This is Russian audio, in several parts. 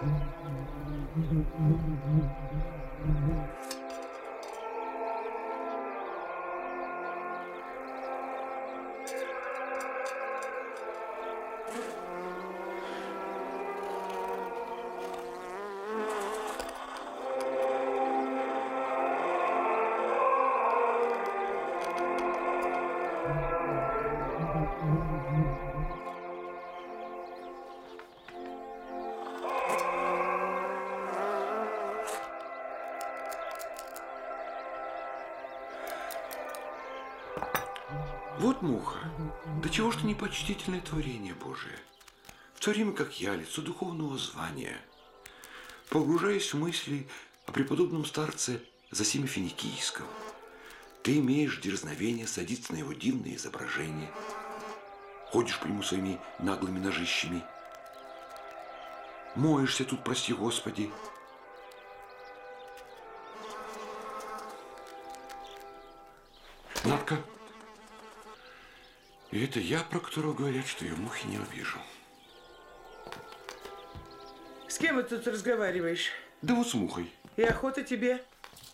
Вот муха. Да чего ж ты непочтительное творение Божие? В то время как я, лицо духовного звания, погружаясь в мысли о преподобном старце Зосиме Финикийском, ты имеешь дерзновение садиться на его дивное изображение, ходишь по нему своими наглыми ножищами, моешься тут, прости Господи. Надка, и это я, про которого говорят, что я мухи не обижу. С кем ты тут разговариваешь? Да вот с мухой. И охота тебе?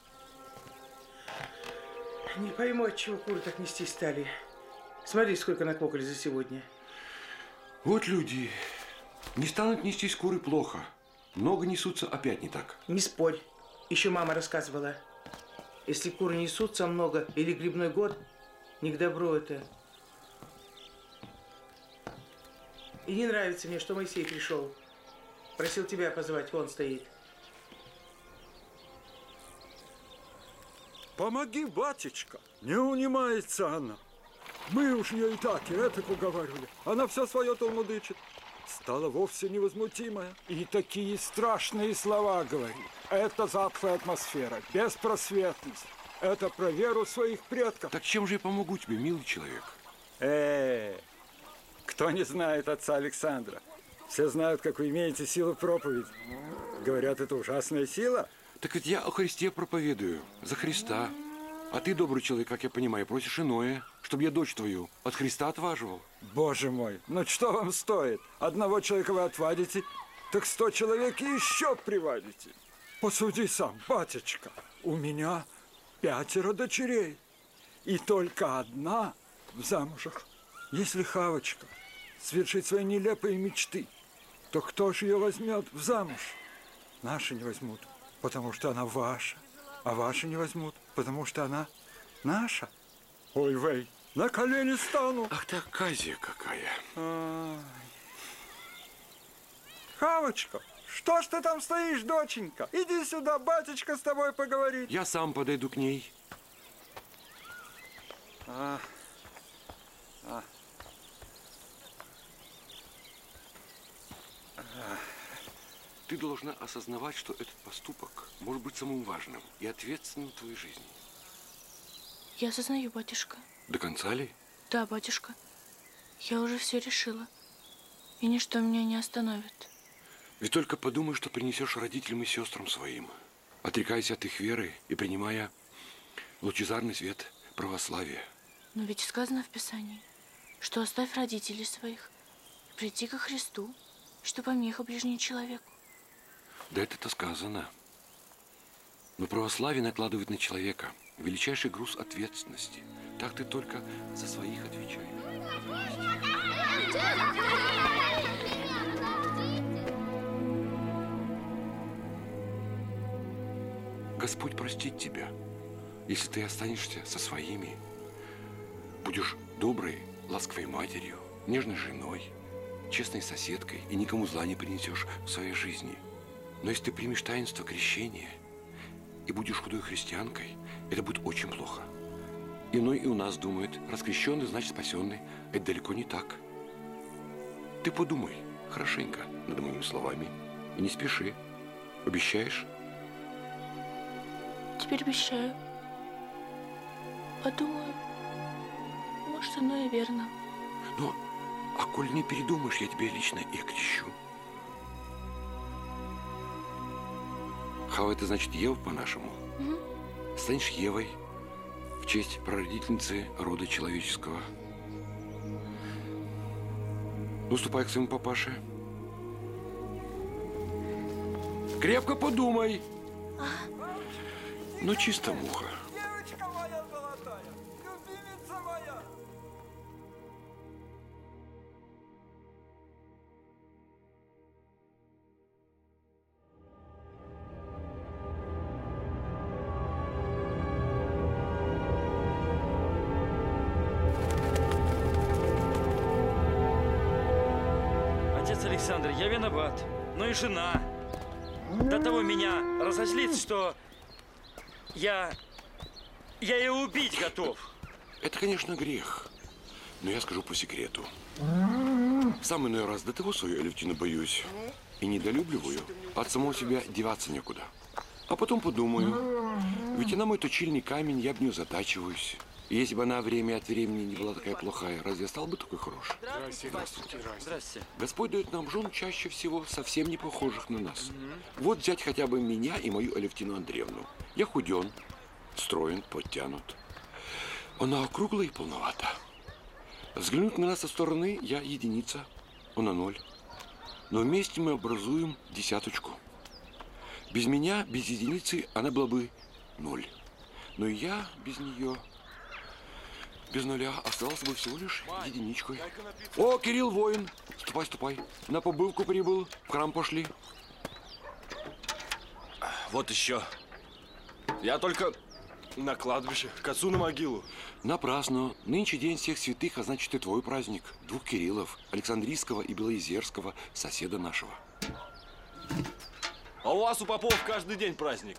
Не пойму, от чего куры так нести стали. Смотри, сколько накокали за сегодня. Вот люди. Не станут нестись куры плохо. Много несутся, опять не так. Не спорь. Еще мама рассказывала. Если куры несутся много или грибной год, не к добру это. И не нравится мне, что Моисей пришел. Просил тебя позвать, вон стоит. Помоги, батюшка. Не унимается она. Мы уж ее и так, и этак уговаривали. Она все свое толмудычит. Стала вовсе невозмутимая. И такие страшные слова говорит. Это затхлая атмосфера, беспросветность. Это про веру своих предков. Так чем же я помогу тебе, милый человек? Кто не знает отца Александра? Все знают, как вы имеете силу проповеди. Говорят, это ужасная сила. Так ведь я о Христе проповедую, за Христа. А ты, добрый человек, как я понимаю, просишь иное, чтобы я дочь твою от Христа отваживал. Боже мой, ну что вам стоит? Одного человека вы отвадите, так 100 человек еще приводите. Посуди сам, батюшка, у меня 5 дочерей. И только одна в замужах. Если Хавочка свершит свои нелепые мечты, то кто же ее возьмет в замуж? Наши не возьмут, потому что она ваша. А ваши не возьмут, потому что она наша. Ой, вей, на колени стану. Ах ты, оказия какая. Хавочка, что ж ты там стоишь, доченька? Иди сюда, батюшка с тобой поговорит. Я сам подойду к ней. Ты должна осознавать, что этот поступок может быть самым важным и ответственным в твоей жизни. Я осознаю, батюшка. До конца ли? Да, батюшка. Я уже все решила. И ничто меня не остановит. Ведь только подумай, что принесешь родителям и сестрам своим, отрекаясь от их веры и принимая лучезарный свет православия. Но ведь сказано в Писании, что оставь родителей своих и приди ко Христу, что помеха ближнему человеку. Да это-то сказано. Но православие накладывает на человека величайший груз ответственности. Так ты только за своих отвечаешь. Господь простит тебя, если ты останешься со своими, будешь доброй, ласковой матерью, нежной женой, честной соседкой и никому зла не принесешь в своей жизни. Но если ты примешь таинство крещения и будешь худой христианкой, это будет очень плохо. Иной и у нас думает, раз крещенный, значит спасенный. Это далеко не так. Ты подумай хорошенько над моими словами и не спеши. Обещаешь? Теперь обещаю. Подумаю. Может, оно и верно. Ну, а коль не передумаешь, я тебя лично и окрещу. Хава, это значит Ева по-нашему. Угу. Станешь Евой в честь прародительницы рода человеческого. Ну, ступай к своему папаше. Крепко подумай. Ну, чисто муха. Девочка моя золотая, любимица моя. Отец Александр, я виноват. Ну и жена. До того меня разозлит, что я ее убить готов. Это, конечно, грех. Но я скажу по секрету. Сам иной раз до того свою Алевтину боюсь и недолюбливаю, от самого себя деваться некуда. А потом подумаю, ведь она мой точильный камень, я об нее затачиваюсь. И если бы она время от времени не была такая плохая, разве я стал бы такой хороший? Здравствуйте. Здравствуйте. Господь дает нам жен чаще всего совсем не похожих на нас. Вот взять хотя бы меня и мою Алевтину Андреевну. Я худен, строен, подтянут. Она округлая и полновата. Взглянуть на нас со стороны, я единица, она 0. Но вместе мы образуем десяточку. Без меня, без единицы, она была бы 0. Но и я без нее, без нуля, остался бы всего лишь единичкой. О, Кирилл, воин! Ступай, ступай. На побывку прибыл, в храм пошли. Вот еще. Я только на кладбище, к отцу на могилу. Напрасно. Нынче день всех святых, а значит и твой праздник. 2 Кириллов, Александрийского и Белоизерского, соседа нашего. А у вас, у попов, каждый день праздник.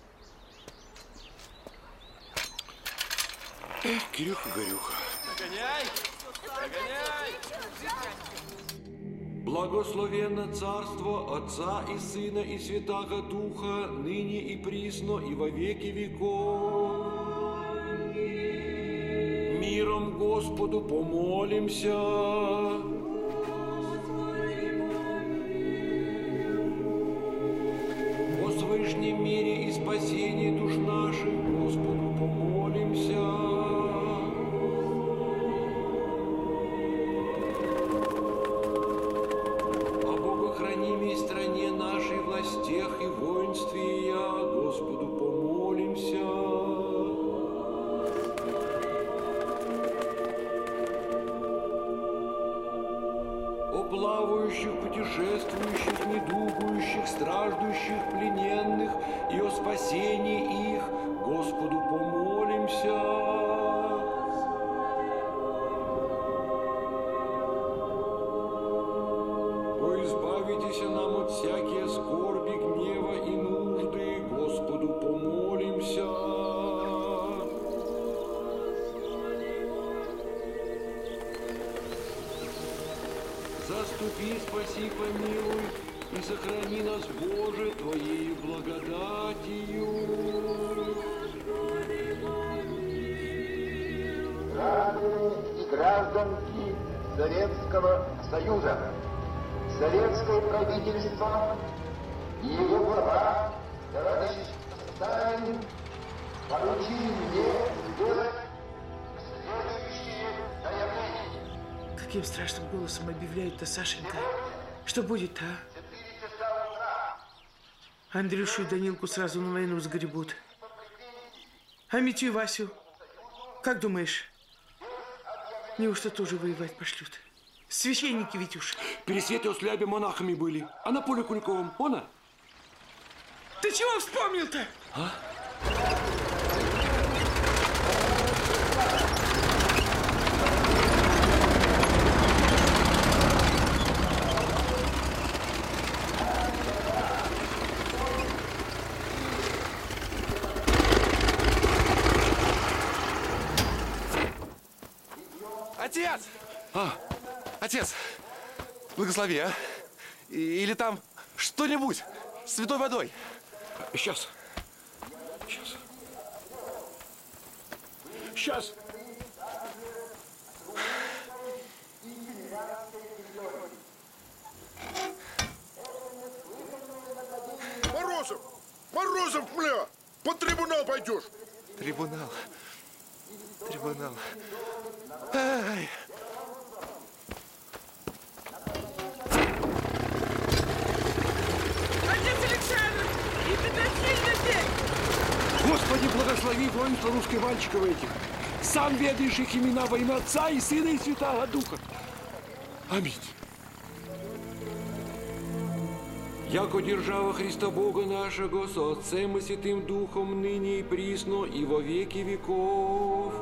Эх, Кирюха-горюха. Догоняй! Догоняй! Благословенно царство Отца и Сына и Святаго Духа, ныне и присно и во веки веков. Миром Господу помолимся. О свышнем мире и спасении душ наших Господу помолимся. Хранимой стране нашей, властях и воинстве я Господу помолимся. О плавающих, путешествующих, недугующих, страждущих, плененных и о спасении их Господу помолимся. Избавитесь нам от всякие скорби, гнева и нужды, Господу помолимся. Заступи, спаси, помилуй и сохрани нас, Боже, Твоею благодатью. Граждане и гражданки Советского Союза, советское правительство и его глава, товарищ Сталин, поручили мне сделать следующие заявления. Каким страшным голосом объявляют-то, Сашенька? Что будет-то, а? 4 часа утра. Андрюшу и Данилку сразу на войну сгребут. А Митю и Васю? Как думаешь, неужто тоже воевать пошлют? Священники ведь уж. Пересвете у Слябе монахами были, а на поле Куликовом, она? Ты чего вспомнил-то? А? Отец! Отец, благослови, а? Или там что-нибудь с святой водой. Сейчас. Сейчас. Морозов! Морозов, бля! Под трибунал пойдешь! Трибунал. Ай. Отец Александр! Господи, благослови воинство русских этих. Сам ведаешь их имена во имя Отца и Сына и Святого Духа. Аминь. Яко держава Христа Бога нашего со Отцем и Святым Духом ныне и присно и во веки веков.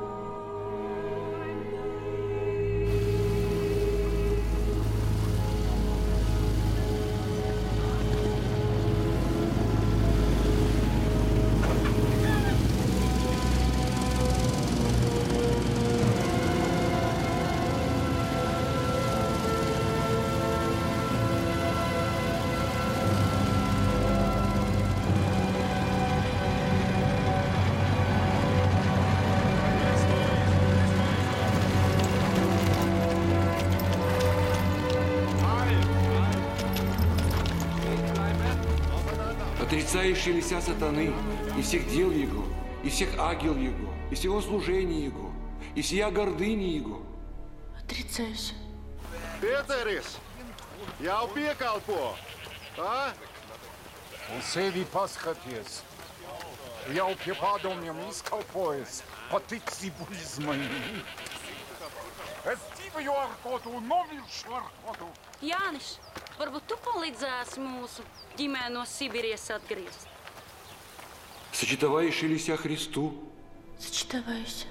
Отрицающий лися сатаны, и всех дел его, и всех агел его, и всего служения его, и сия гордыни его. Отрицаюсь. Pēteris, jau piekalpo, a? Un sevi paskaties, jau pie padomiem izkalpojas, paticību izmainīt. Es dzīvoju ar kodu, nomiršu ar kodu. Jānis, varbūt tu palīdzēsi mūsu ģimeni no Sibīrijas atgriezt? Сочетовающий лися Христу. Сочетоваюсь.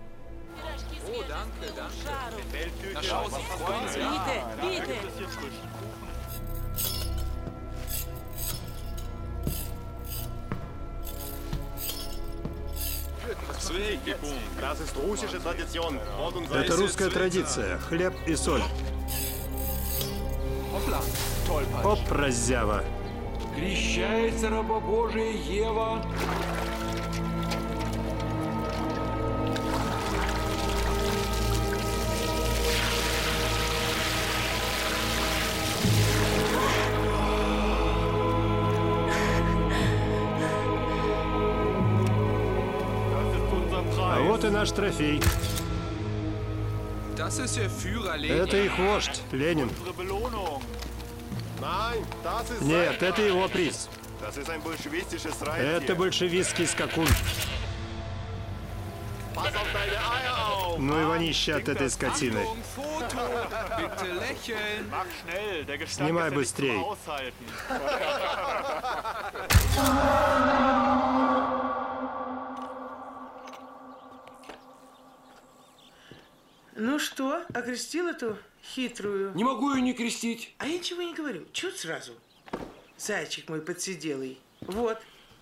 Это русская традиция. Хлеб и соль. Оп, раззява. Крещается раба Божия Ева. А вот и наш трофей. Это их вождь, Ленин. Нет, это его приз. Это большевистский скакун. Ну и вонище от этой скотины. Снимай быстрей. Ну что, окрестил эту хитрую? Не могу ее не крестить. А я ничего не говорю. Чё ты сразу? Зайчик мой подсиделый. Вот.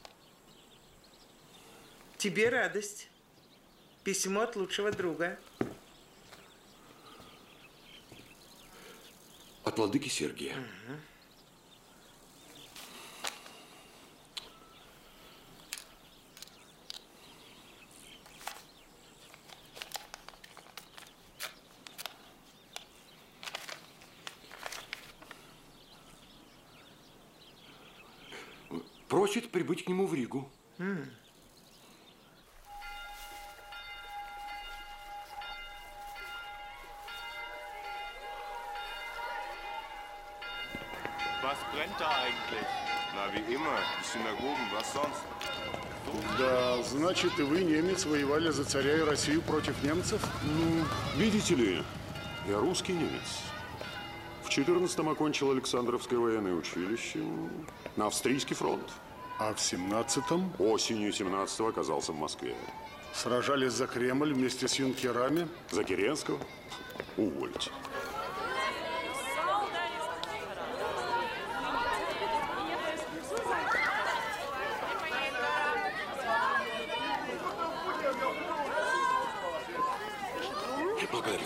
Тебе радость. Письмо от лучшего друга. От владыки Сергия. Угу. Просит прибыть к нему в Ригу. Was brennt da eigentlich? Na, wie immer. Die Synagogen, was sonst? Да, значит, и вы, немец, воевали за царя и Россию против немцев? Ну, видите ли, я русский немец. В 14-м окончил Александровское военное училище на Австрийский фронт. А в 17-м? Осенью 17-го оказался в Москве. Сражались за Кремль вместе с юнкерами? За Керенского? Увольте. Благодарю.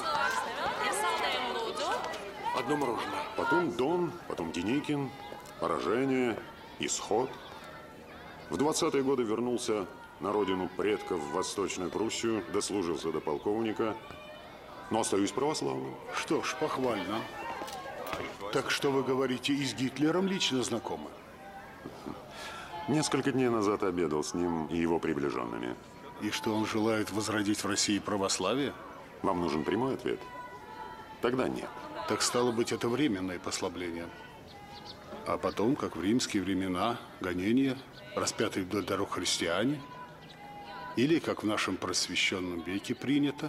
Одно мороженое. Потом Дон, потом Деникин, поражение, исход. В 20-е годы вернулся на родину предков в Восточную Пруссию, дослужился до полковника, но остаюсь православным. Что ж, похвально. Так что вы говорите, и с Гитлером лично знакомы? Несколько дней назад обедал с ним и его приближенными. И что он желает возродить в России православие? Вам нужен прямой ответ? Тогда нет. Так стало быть, это временное послабление. А потом, как в римские времена, гонения, распятые вдоль дорог христиане, или, как в нашем просвещенном веке принято.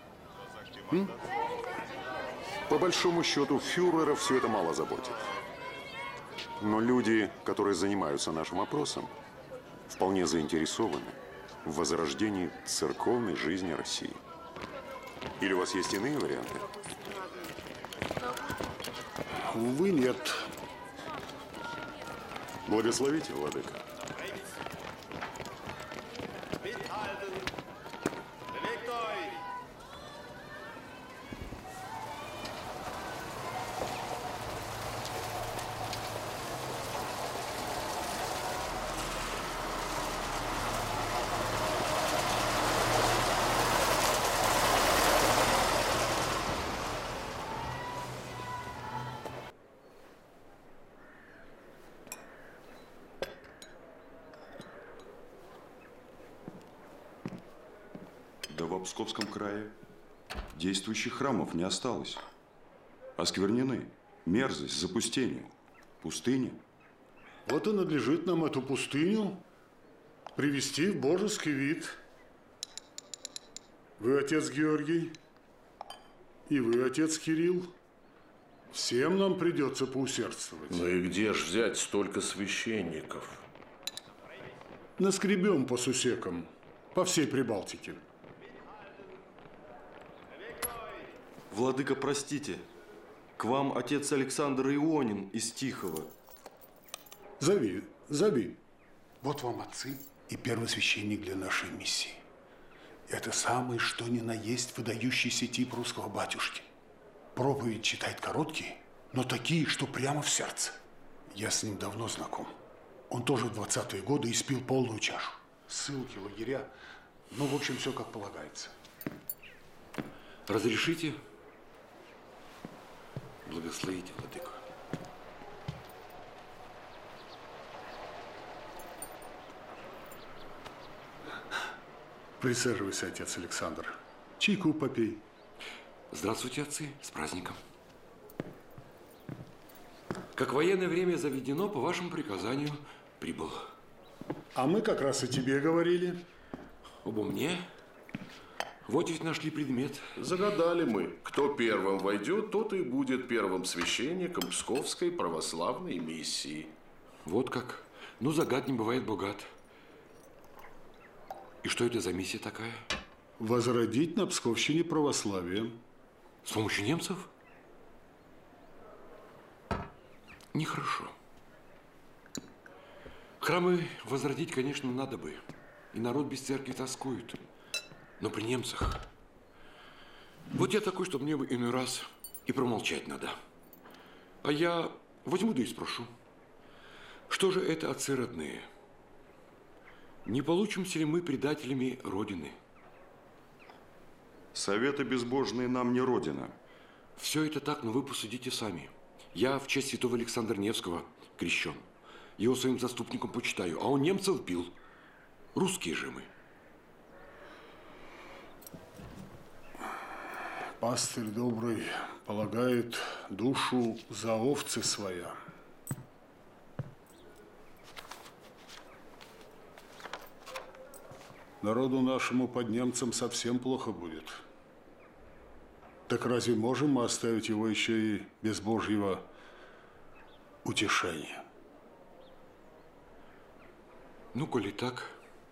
По большому счету, фюрера все это мало заботит. Но люди, которые занимаются нашим опросом, вполне заинтересованы в возрождении церковной жизни России. Или у вас есть иные варианты? Увы, нет. Благословите, владыка. Да в Псковском крае действующих храмов не осталось. Осквернены. Мерзость, запустение. Пустыня. Вот и надлежит нам эту пустыню привести в божеский вид. Вы, отец Георгий, и вы, отец Кирилл. Всем нам придется поусердствовать. Ну и где ж взять столько священников? Наскребем по сусекам, по всей Прибалтике. Владыка, простите, к вам отец Александр Ионин из Тихого. Зови, зови. Вот вам отцы и первосвященник для нашей миссии. Это самый что ни на есть выдающийся тип русского батюшки. Проповедь читает короткие, но такие, что прямо в сердце. Я с ним давно знаком. Он тоже в 20-е годы испил полную чашу. Ссылки, лагеря. Ну, в общем, все как полагается. Разрешите? Благословите, владыка. Присаживайся, отец Александр. Чайку попей. Здравствуйте, отцы, с праздником. Как военное время заведено, по вашему приказанию прибыл. А мы как раз и тебе говорили. Обо мне? Вот ведь нашли предмет. Загадали мы. Кто первым войдет, тот и будет первым священником Псковской православной миссии. Вот как. Ну, загад не бывает богат. И что это за миссия такая? Возродить на Псковщине православие. С помощью немцев? Нехорошо. Храмы возродить, конечно, надо бы. И народ без церкви тоскует. Но при немцах. Вот я такой, что мне бы иной раз и промолчать надо. А я возьму да и спрошу. Что же это, отцы родные? Не получимся ли мы предателями Родины? Советы безбожные нам не Родина. Все это так, но вы посудите сами. Я в честь святого Александра Невского крещен. Его своим заступником почитаю, а он немцев бил. Русские же мы. Пастырь добрый полагает душу за овцы своя. Народу нашему под немцем совсем плохо будет. Так разве можем мы оставить его еще и без Божьего утешения? Ну, коли так,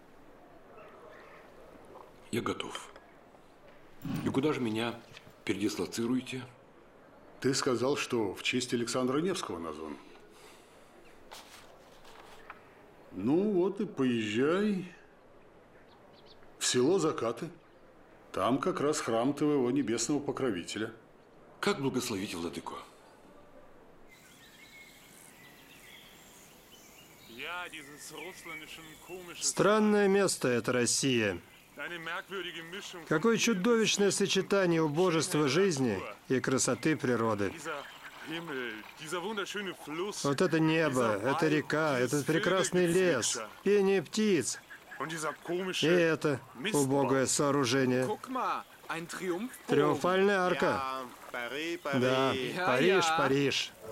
я готов. И куда же меня передислоцируете? Ты сказал, что в честь Александра Невского назван. Ну вот и поезжай в село Закаты. Там как раз храм твоего небесного покровителя. Как благословить, владыку? Странное место это Россия. Какое чудовищное сочетание убожества жизни и красоты природы. Вот это небо, это река, этот прекрасный лес, пение птиц. И это убогое сооружение. Триумфальная арка. Да, Париж, Париж.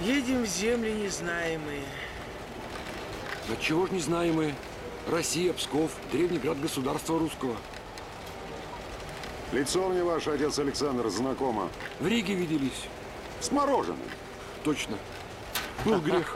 Едем в земли незнаемые. Отчего ж незнаемые? Россия, Псков, древний град государства русского. Лицо мне ваш отец Александр знакомо. В Риге виделись. С мороженым. Точно. Был грех.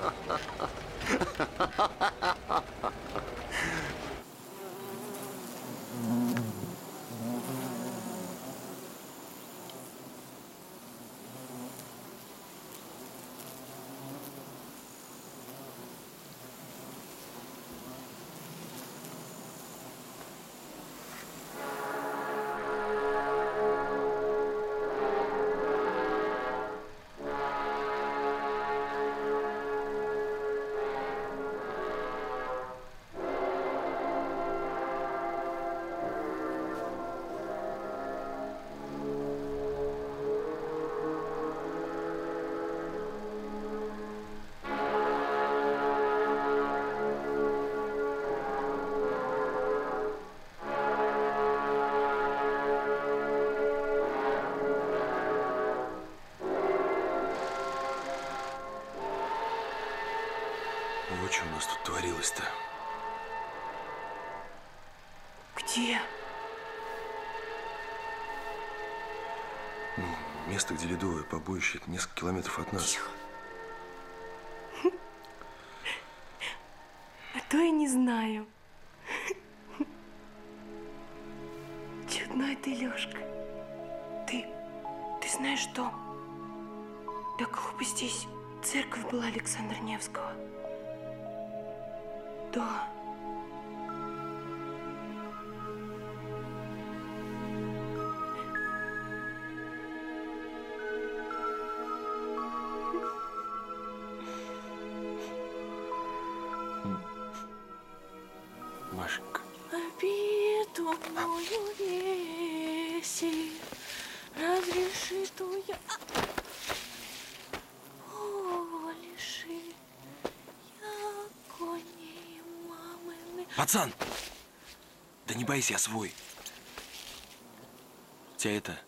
Вот что у нас тут творилось-то. Где? Ну, место, где ледовое побоище, это несколько километров от нас. Тихо. А то я не знаю. Чудной ты, Лёшка. Ты знаешь что? Да глупо здесь. Церковь была Александра Невского. Да. Машенька. Обиду мою веси, разреши ту я лиши, я коней мамины. Пацан! Да не бойся, я свой. Тебя это...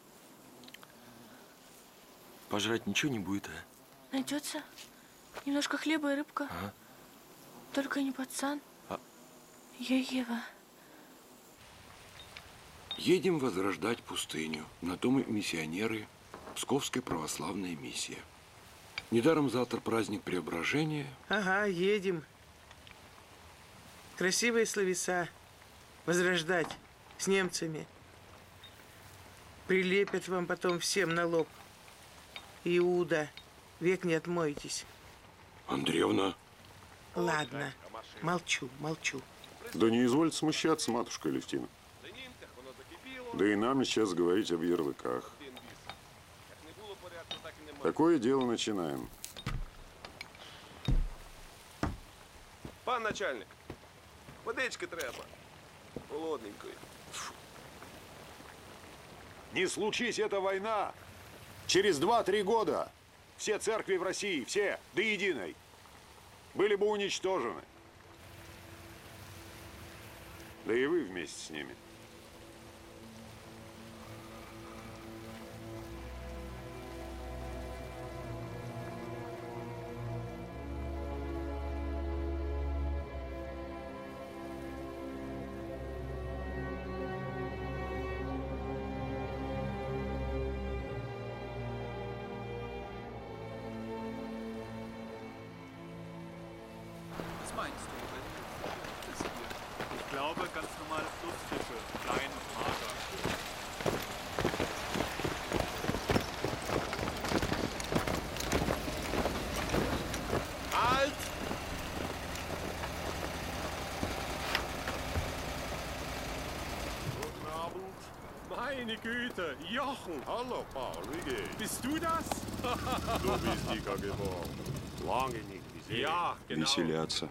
Пожрать ничего не будет, а? Найдется немножко хлеба и рыбка. Ага. Только не пацан. Я Ева. Едем возрождать пустыню. На том и миссионеры. Псковская православная миссия. Недаром завтра праздник Преображения. Ага, едем. Красивые словеса. Возрождать с немцами. Прилепят вам потом всем на лоб. Иуда, век не отмоетесь. Андреевна. Ладно, молчу. Да не извольте смущаться, матушка Алевтина. Да и нам сейчас говорить об ярлыках. Такое дело начинаем. Пан начальник, водички треба. Холодненької. Не случись эта война, через 2-3 года все церкви в России, все, до единой, были бы уничтожены. Да и вы вместе с ними. Was meinst du? Ich glaube, ganz normale Flussfische. Klein und mager. Halt! Guten Abend. Meine Güte, Jochen. Hallo, Paul, wie geht's? Bist du das? Du bist dicker geworden. Lange nicht gesehen. Ja, genau. Веселятся.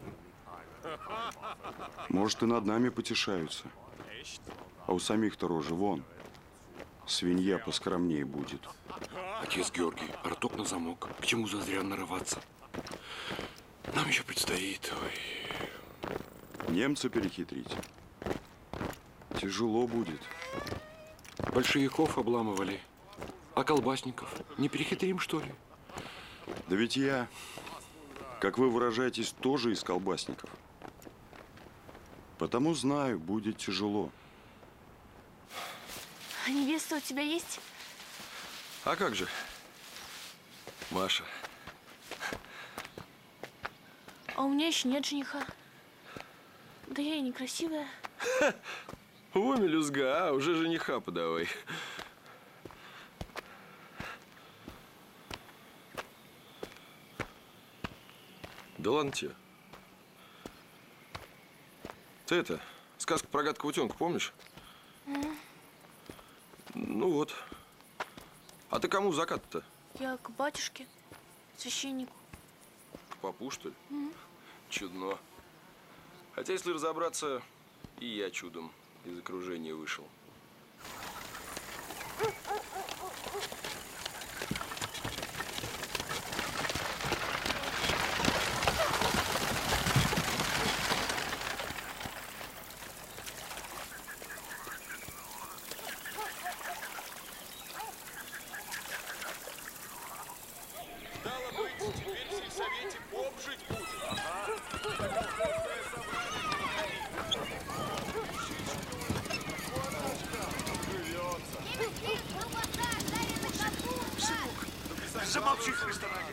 Может, и над нами потешаются. А у самих-то рожи вон. Свинья поскромнее будет. Отец Георгий, роток на замок. К чему зазря нарываться? Нам еще предстоит. Ой. Немца перехитрить. Тяжело будет. Большевиков обламывали. А колбасников не перехитрим, что ли? Да ведь я, как вы выражаетесь, тоже из колбасников. Потому знаю, будет тяжело. А невеста у тебя есть? А как же? Маша. А у меня еще нет жениха. Да я и некрасивая. О, мелюзга, уже жениха подавай. Да ладно тебе. Ты это, сказку про гадкого утенка помнишь? Ну вот. А ты кому в закат-то? Я к батюшке, священнику. К попу, что ли? Чудно. Хотя, если разобраться, и я чудом из окружения вышел. Замолчи, Христа ради.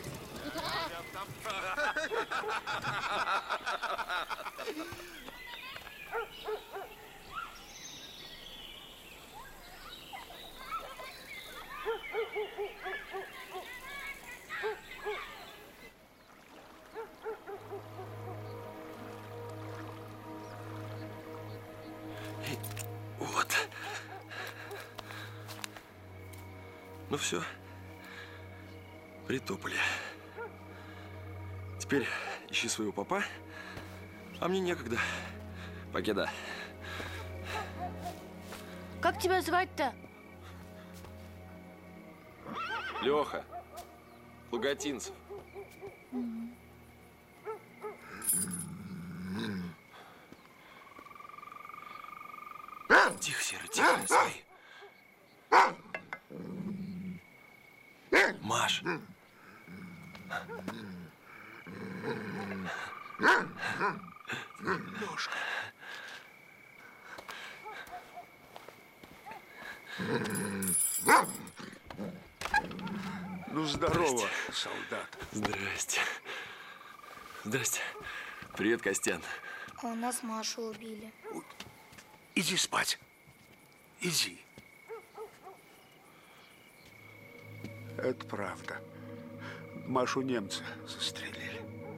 Вот. Ну все. Притопали. Теперь ищи своего папа, а мне некогда. Покеда. Как тебя звать-то? Леха. Логотинцев. Тихо, Серый, тихо, не свои. Маш. Лёшка. Ну, здорово, солдат. Здрасте. Здрасте. Привет, Костян. А у нас Машу убили. Иди спать. Иди. Это правда. Машу немцы застрелили.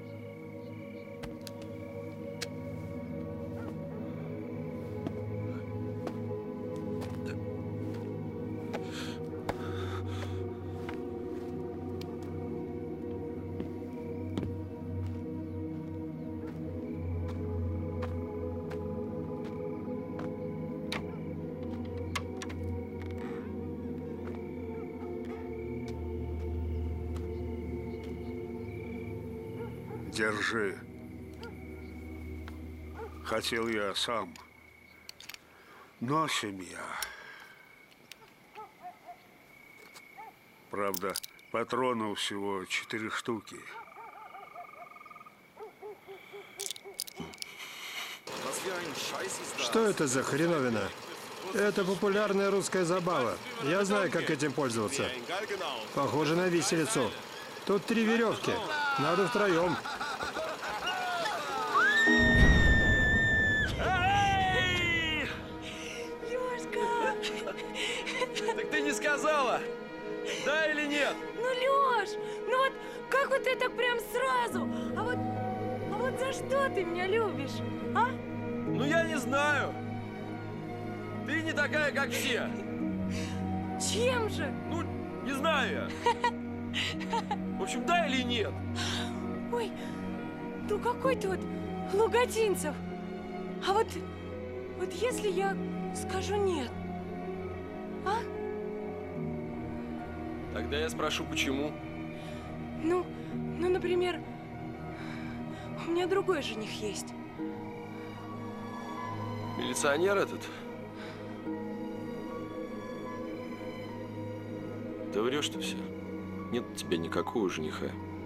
Держи. Хотел я сам, но семья. Правда, патронов всего 4 штуки. Что это за хреновина? Это популярная русская забава. Я знаю, как этим пользоваться. Похоже на виселицу. Тут 3 веревки. Надо втроем. Эй! Лёшка! Так ты не сказала, да или нет? Ну, Лёш, ну вот как вот ты так прям сразу? А вот за что ты меня любишь, а? Ну, я не знаю. Ты не такая, как все. Чем же? Ну, не знаю я. В общем, да или нет? Ой, ну какой ты вот Логотинцев. А вот если я скажу нет, а? Тогда я спрошу, почему? Ну, например, у меня другой жених есть. Милиционер этот? Ты врешь-то все. Нет у тебя никакого жениха.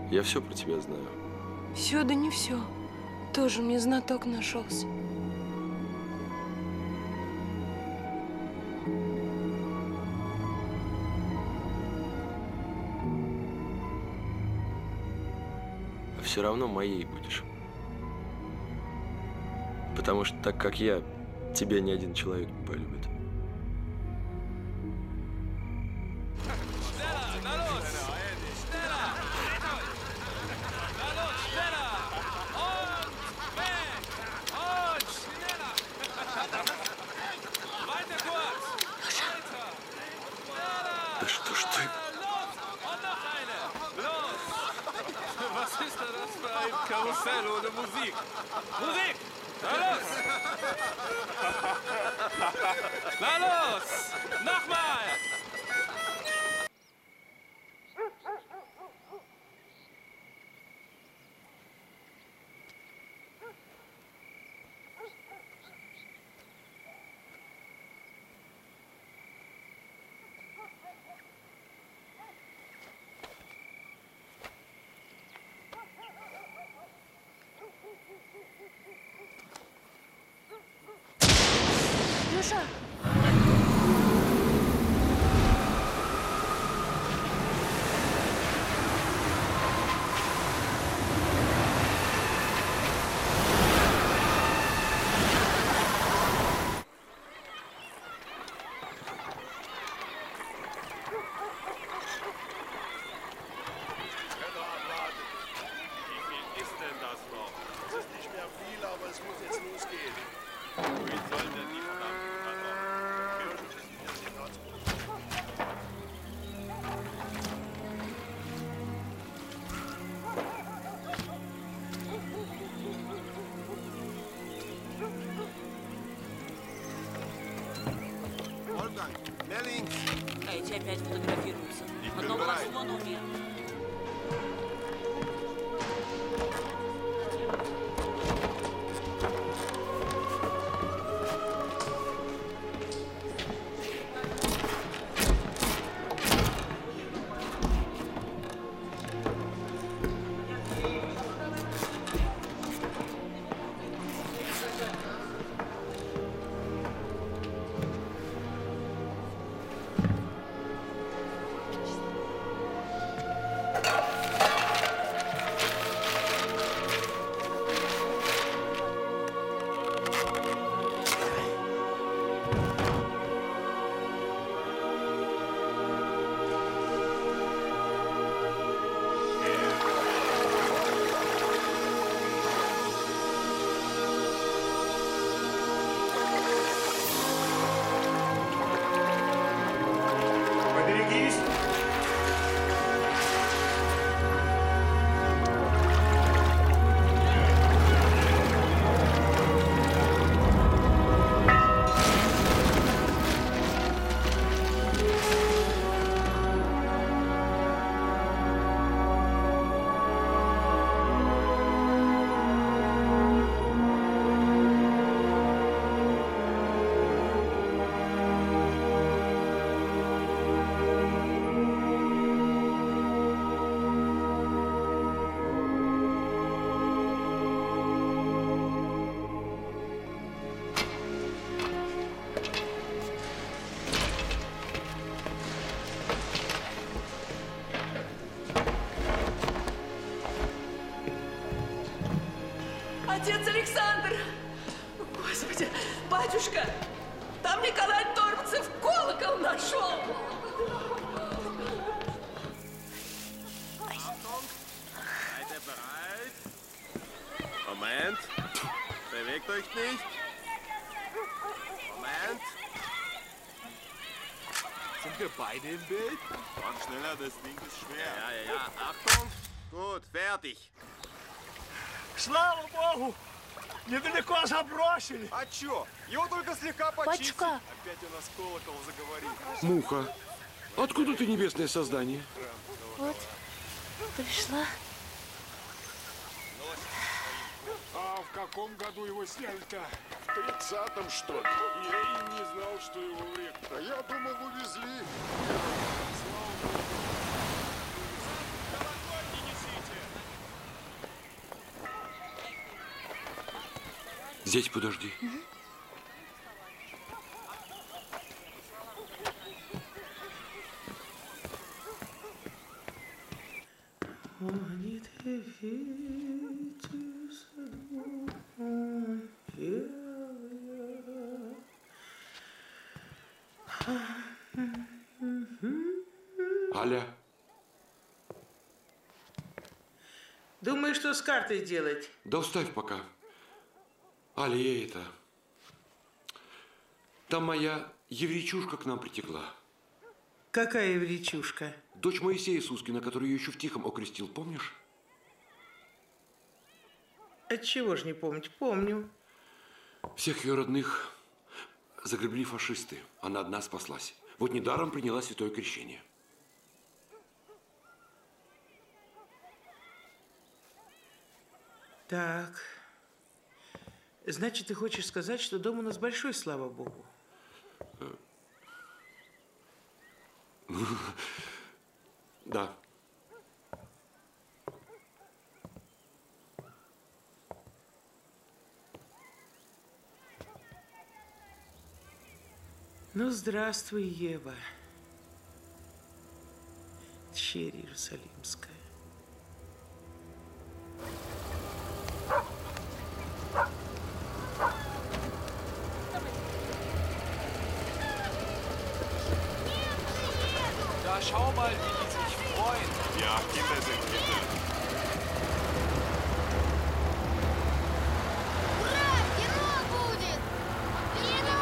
Я все про тебя знаю. Все, да не все. Тоже мне знаток нашелся. А все равно моей будешь. Потому что так как я, тебя ни один человек не полюбит. Да что ж ты? Was ist denn das für ein Karussell ohne Musik? Musik! Na los! Na los! Nochmal! Леша! Wie viel ist denn das noch? Es ist nicht mehr viel, aber es muss jetzt losgehen. Wohin sollen denn die verdammten Wolfgang, mehr links. Эти опять фотографируются. bin Одного bereit. раз вон умер. Поберегись! Отец Александр! Господи, батюшка! Там Николай Торбцев колокол нашел! Seid ihr bereit? Moment. Bewegt euch nicht. Moment. Sind wir beide im Bild? Mach schneller, das Ding ist schwer. Ja. Achtung. Gut, fertig. Слава Богу! Недалеко забросили. А чё? Его только слегка почистить. Батюшка! Опять у нас колокол заговорил. Муха, откуда ты, небесное создание? Вот, пришла. А в каком году его сняли-то? В 30-м, что ли? Я и не знал, что его в реку. А я думал, увезли. Колокольни несите. Здесь подожди. Аля. Думаю, что с картой делать? Да оставь пока. Аля, я это... Там моя еврейчушка к нам притекла. Какая еврейчушка? Дочь Моисея Сускина, которую я еще в Тихом окрестил, помнишь? Отчего ж не помнить? Помню. Всех ее родных загребли фашисты. Она одна спаслась. Вот недаром приняла святое крещение. Так. Значит, ты хочешь сказать, что дом у нас большой, слава богу? Да. Ну, здравствуй, Ева, Черь Иерусалимская. Da schau mal, wie die sich freuen. Ja, Kinder sind Kinder. Ура! Кино будет! Кино!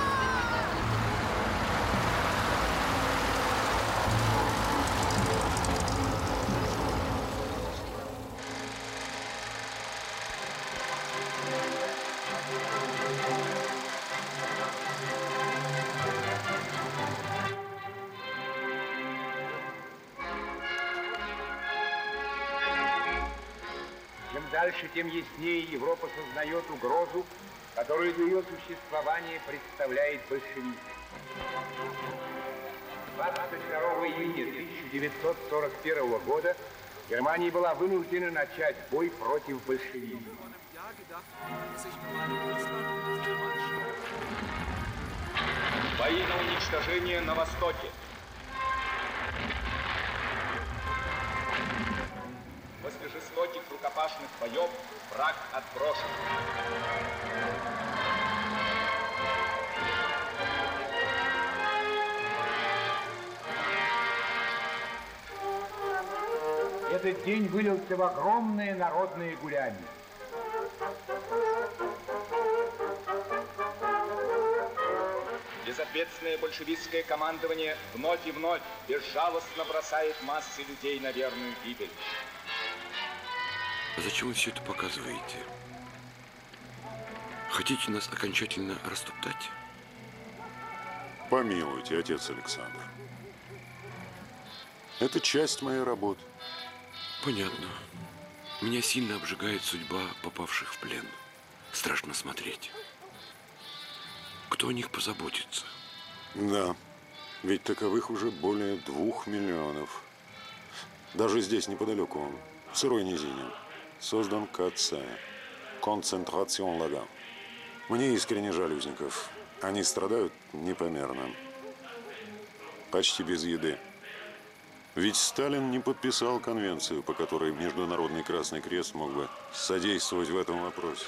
Чем дальше, тем яснее Европа сознает угрозу, которую для ее существования представляет большевизм. 22 июня 1941 года Германия была вынуждена начать бой против большевизма. Бои на уничтожение на Востоке. После жестоких рукопашных боев враг отброшен. Этот день вылился в огромное народное гуляние. Безответственное большевистское командование вновь и вновь безжалостно бросает массы людей на верную гибель. Зачем вы все это показываете? Хотите нас окончательно растоптать? Помилуйте, отец Александр. Это часть моей работы. Понятно. Меня сильно обжигает судьба попавших в плен. Страшно смотреть. Кто о них позаботится? Да, ведь таковых уже более 2 миллионов. Даже здесь, неподалеку, в сырой низине, создан КЦ, концентрацион лагерь. Мне искренне жаль узников. Они страдают непомерно. Почти без еды. Ведь Сталин не подписал конвенцию, по которой Международный Красный Крест мог бы содействовать в этом вопросе.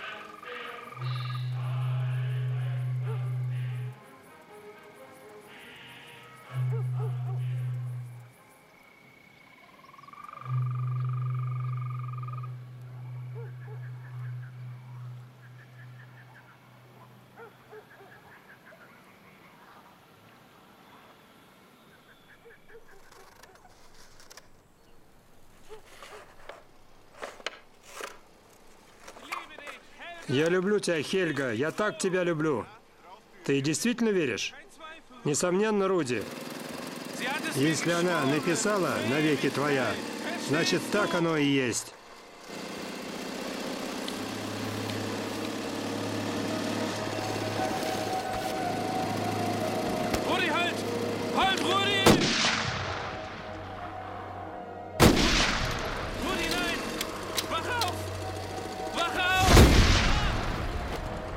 Я люблю тебя, Хельга. Я так тебя люблю. Ты действительно веришь? Несомненно, Руди. Если она написала «навеки твоя», значит, так оно и есть. Rudi, halt! Halt, Rudi! Rudi, nein! Wach auf! Wach auf!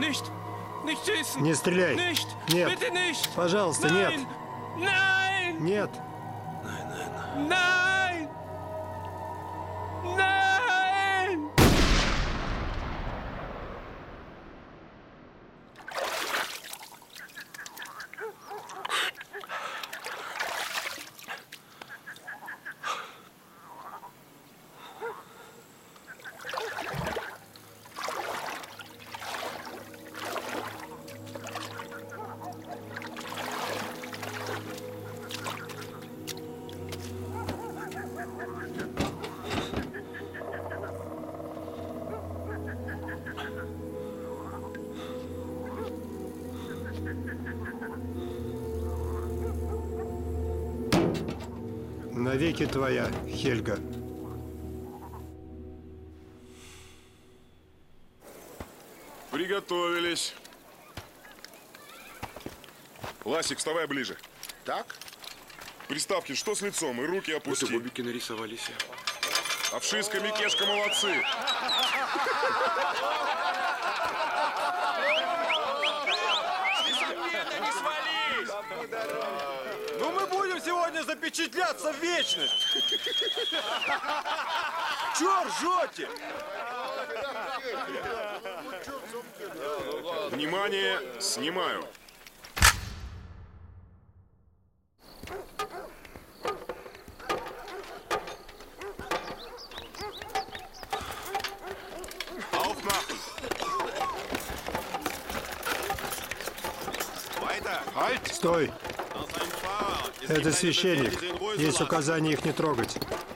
Не стреляй. Нет. Пожалуйста, нет. Нет. Навеки твоя, Хельга. Приготовились. Ласик, вставай ближе. Так? Приставки, что с лицом? И руки опусти. Вот и бобики нарисовались. Овшиска, Микешка, молодцы. Ну мы будем сегодня запечатляться в вечность. Чё ржете? Внимание, снимаю. Стой! Это священник. Есть указание их не трогать.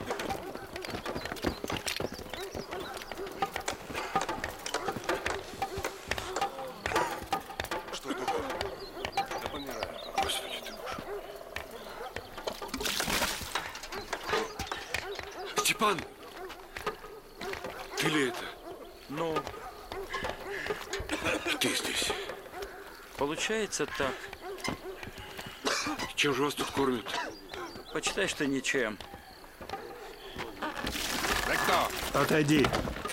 Что это? Я помираю. Господи ты боже. Степан! Ты ли это? Ну, Ты здесь. получается так. Чем же вас тут кормят? Почитай, что ничем. Отойди.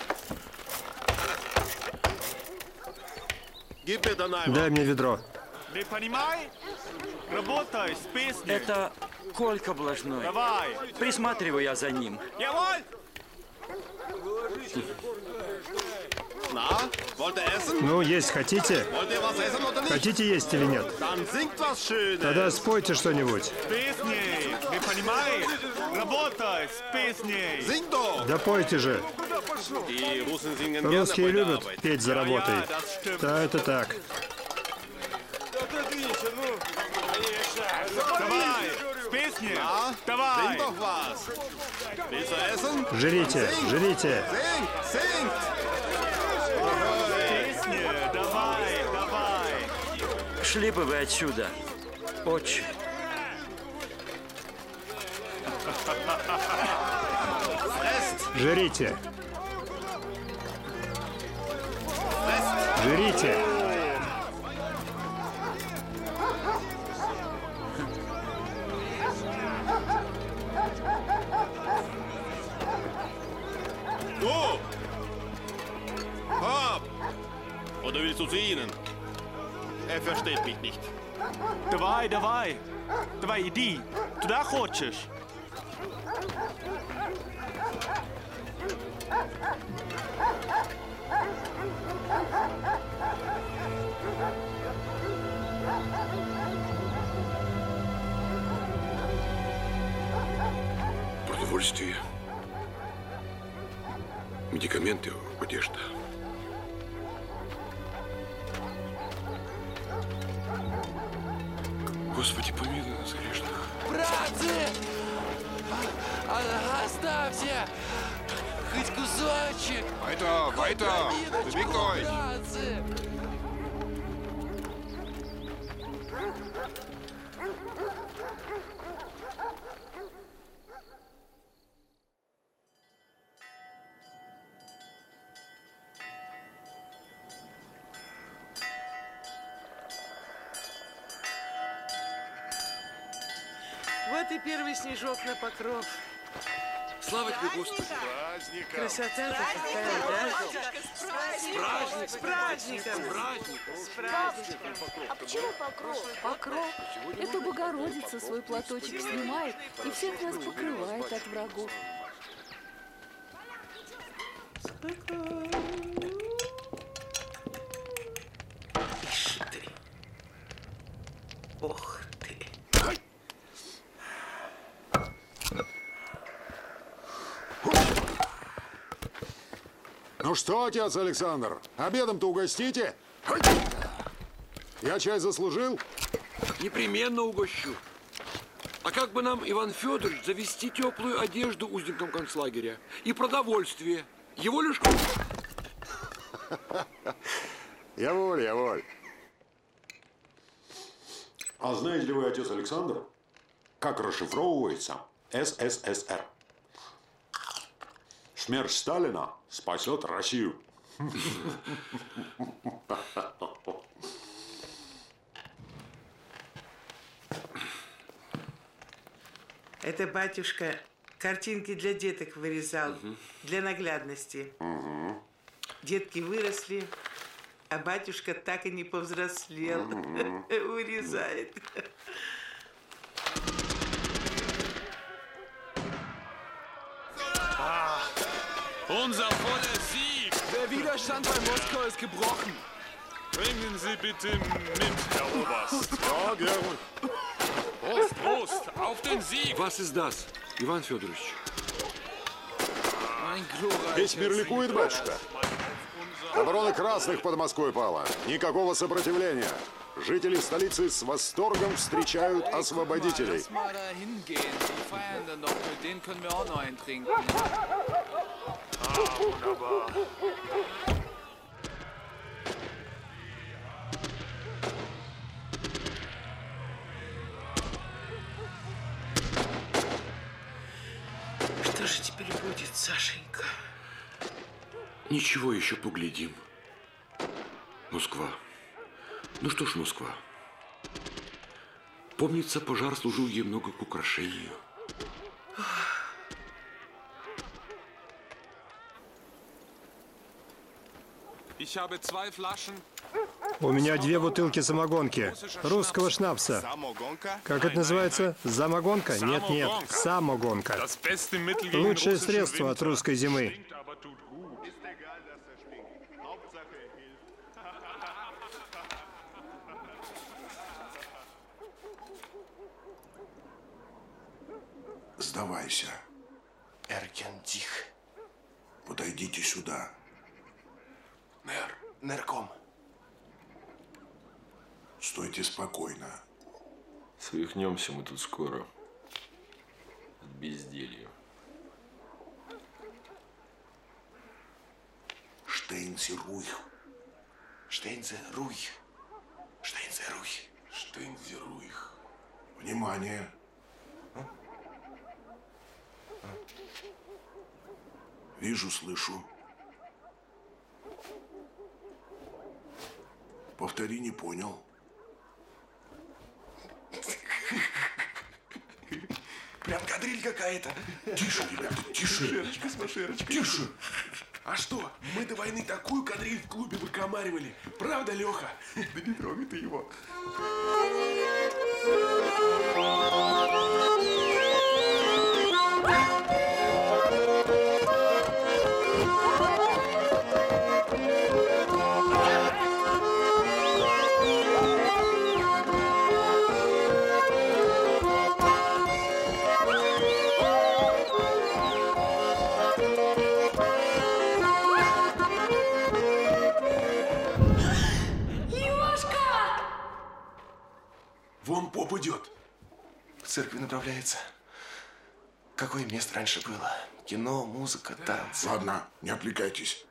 Дай мне ведро. Это Колька Блажной. Присматриваю я за ним. Ну, есть хотите? Хотите есть или нет? Тогда спойте что-нибудь. Да пойте же. Русские любят петь за работой. Да, это так. Жрите, жрите. Шли бы вы отсюда, отче. Жрите. Жрите. Du! Hab! Oder willst du zu ihnen? Er versteht mich nicht. Давай, давай. Давай, иди. Туда хочешь? Продовольствие, медикаменты, одежда. Господи, помилуй нас грешных. Братцы! Оставьте! Хоть кусочек! Weiter, weiter! Bewegt euch! Братцы! Вот и первый снежок на покров. Слава тебе, Господи! Красота какая, да? С праздником! А почему покров? Покров – это Богородица свой платочек снимает и всех нас покрывает от врагов. Ишь ты! Ох ты! Ну что, отец Александр, обедом-то угостите? Я чай заслужил? Непременно угощу. А как бы нам, Иван Федорович, завести теплую одежду узникам концлагеря и продовольствие? Его лишь... Я воль. А знаете ли вы, отец Александр, как расшифровывается СССР? Смерть Сталина спасет Россию. Это батюшка картинки для деток вырезал, для наглядности. Детки выросли, а батюшка так и не повзрослел. Вырезает. Unser voller Sieg! Der Widerstand bei Moskau ist gebrochen. Bringen Sie bitte mit, Herr Oberst. Ja, gerne. Prost, Prost, auf den Sieg! Was ist das, Иван Федорович? Весь мир ликует, батюшка. Оборона красных под Москвой пала. Никакого сопротивления. Жители столицы с восторгом встречают освободителей. Wunderbar. Что же теперь будет, Сашенька? Ничего, еще поглядим. Москва. Ну что ж, Москва. Помнится, пожар служил ей много к украшению. У меня 2 бутылки самогонки, русского шнапса. Как это называется? Замогонка? Нет, самогонка. Лучшее средство от русской зимы. Сдавайся. Эркендих. Подойдите сюда. Нерком. Стойте спокойно. Свихнемся мы тут скоро. От безделья. Штейнзеруйх. Штейнзеруйх. Штейнзеруйх. Внимание. Вижу, слышу. Повтори, не понял. Прям кадриль какая-то. Тише, ребята, тише. Машерочка с Машерочкой. Тише. А что, мы до войны такую кадриль в клубе выкомаривали. Правда, Леха? Да не трогай ты его. Вон поп идет. К церкви направляется. Какое место раньше было? Кино, музыка, танцы. Ладно, не отвлекайтесь.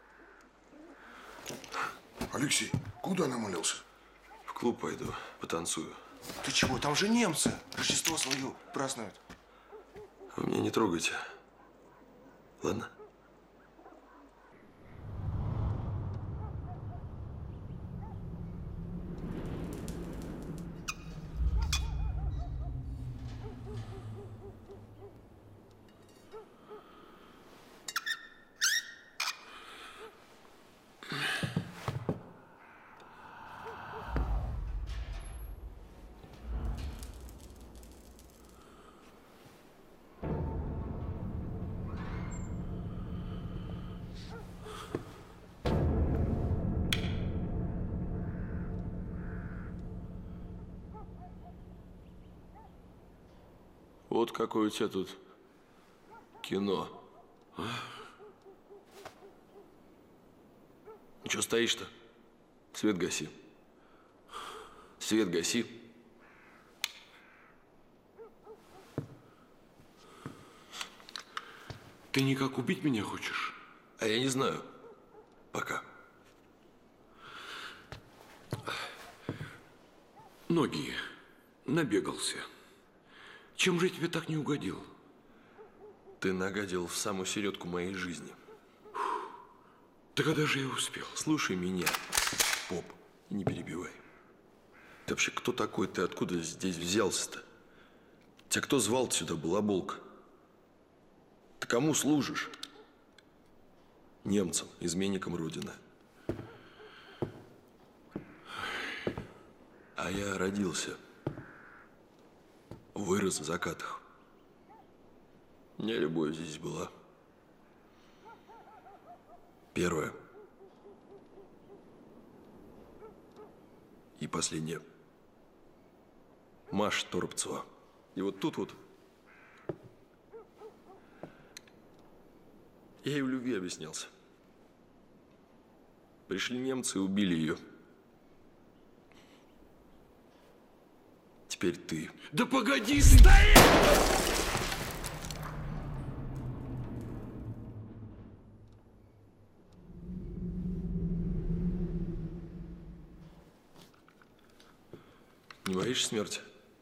Алексей, куда намылился? В клуб пойду, потанцую. Ты чего? Там же немцы. Рождество свое празднуют. Вы меня не трогайте. Ладно? Вот какое у тебя тут кино. А? Ну что стоишь-то? Свет гаси. Свет гаси. Ты никак убить меня хочешь? А я не знаю. Пока. Ноги. Набегался. Чем же я тебе так не угодил? Ты нагадил в самую середку моей жизни. Да когда же я успел? Слушай меня, поп, и не перебивай. Ты вообще кто такой? Ты откуда здесь взялся-то? Тебя кто звал сюда, балаболка? Ты кому служишь? Немцам, изменникам Родины. А я родился, вырос в закатах. У меня любовь здесь была. Первая. И последняя. Маша Торопцева. И вот тут вот я ей в любви объяснялся. Пришли немцы и убили ее. Теперь ты. Да погоди, стоит! Не боишься смерти?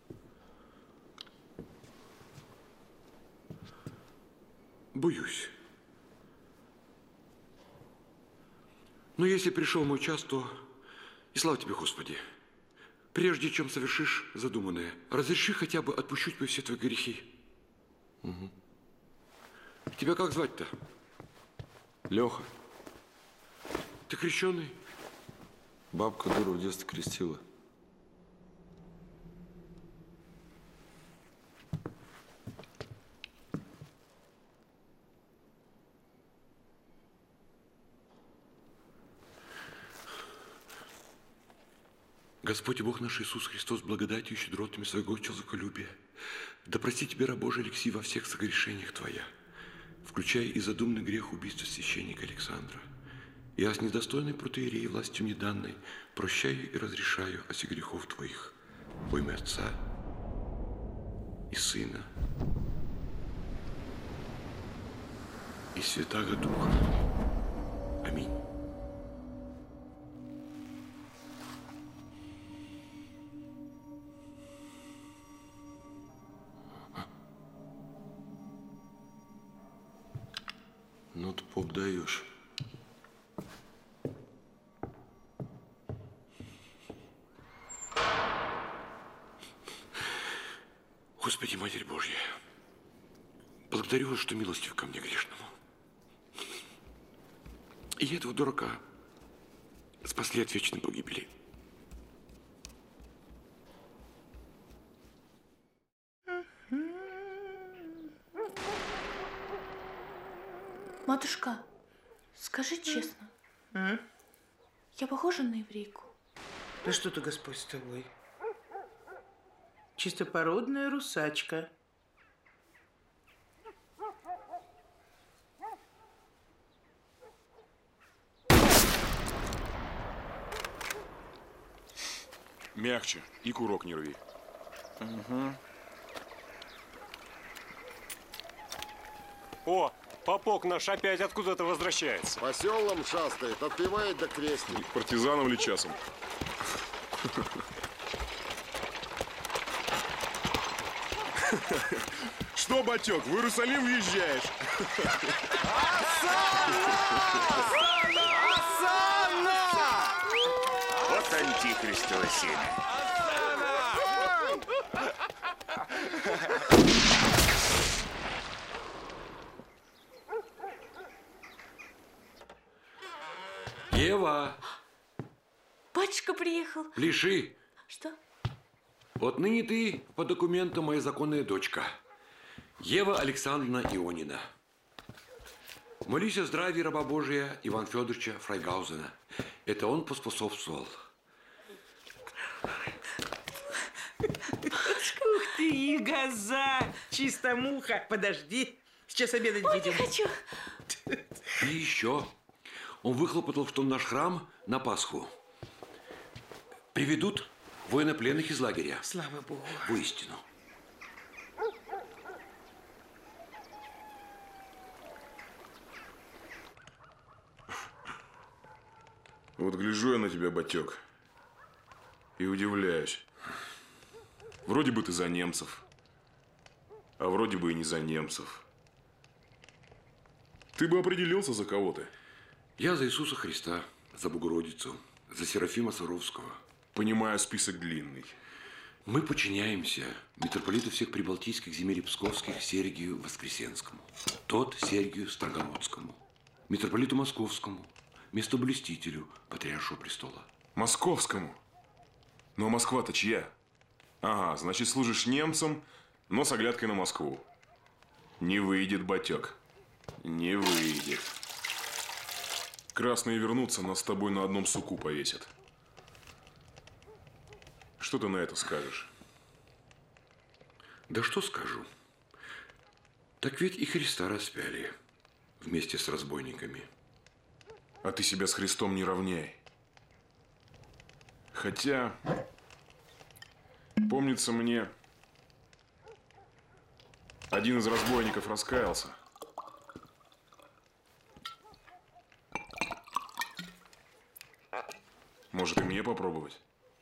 Боюсь. Но если пришел мой час, то и слава тебе, Господи. Прежде чем совершишь задуманное, разреши хотя бы отпущу тебе все твои грехи. Угу. Тебя как звать-то? Леха. Ты крещеный? Бабка дуру в детстве крестила. Господь и Бог наш Иисус Христос, благодатью и щедротами своего человеколюбия, да прости тебе, раб Божий Алексей, во всех согрешениях твоя, включая и задуманный грех убийства священника Александра. Я с недостойной протоиерей властью неданной прощаю и разрешаю оси грехов твоих во имя Отца и Сына и Святаго Духа. Аминь. Ну ты, поп, даешь. Господи, Матерь Божья, благодарю вас, что милостив ко мне грешному. И этого дурака спасли от вечной погибели. Матушка, скажи честно, я похожа на еврейку? Да что-то Господь с тобой. Чистопородная русачка. Мягче и курок не рви. Угу. О, попок наш опять откуда-то возвращается. По селам шастает, отпевает до крестней. Партизаном ли часом? Что, батек, в Иерусалим въезжаешь? Вот антихристово семя. Ева! Батюшка приехал. Пляши! Что? Отныне ты по документам моя законная дочка. Ева Александровна Ионина. Молись о здравии раба Божия Ивана Федоровича Фрайгаузена. Это он поспособствовал. Ух ты, И газа, чисто муха. Подожди, сейчас обедать Ой, будем. не хочу. И еще. Он выхлопотал, что в наш храм на Пасху приведут военнопленных из лагеря. Слава Богу. Воистину. Вот гляжу я на тебя, батек, и удивляюсь. Вроде бы ты за немцев, а вроде бы и не за немцев. Ты бы определился, за кого ты? Я за Иисуса Христа, за Богородицу, за Серафима Саровского. Понимаю, список длинный. Мы подчиняемся митрополиту всех прибалтийских земель псковских Сергию Воскресенскому, тот Сергию Строгородскому, митрополиту Московскому, местоблюстителю Патриаршего престола. Московскому? Ну а Москва-то чья? Ага, значит, служишь немцам, но с оглядкой на Москву. Не выйдет, батек. Не выйдет. Красные вернутся, нас с тобой на одном суку повесят. Что ты на это скажешь? Да что скажу? Так ведь и Христа распяли вместе с разбойниками. А ты себя с Христом не равняй. Хотя, помнится мне, один из разбойников раскаялся. Может, и мне попробовать?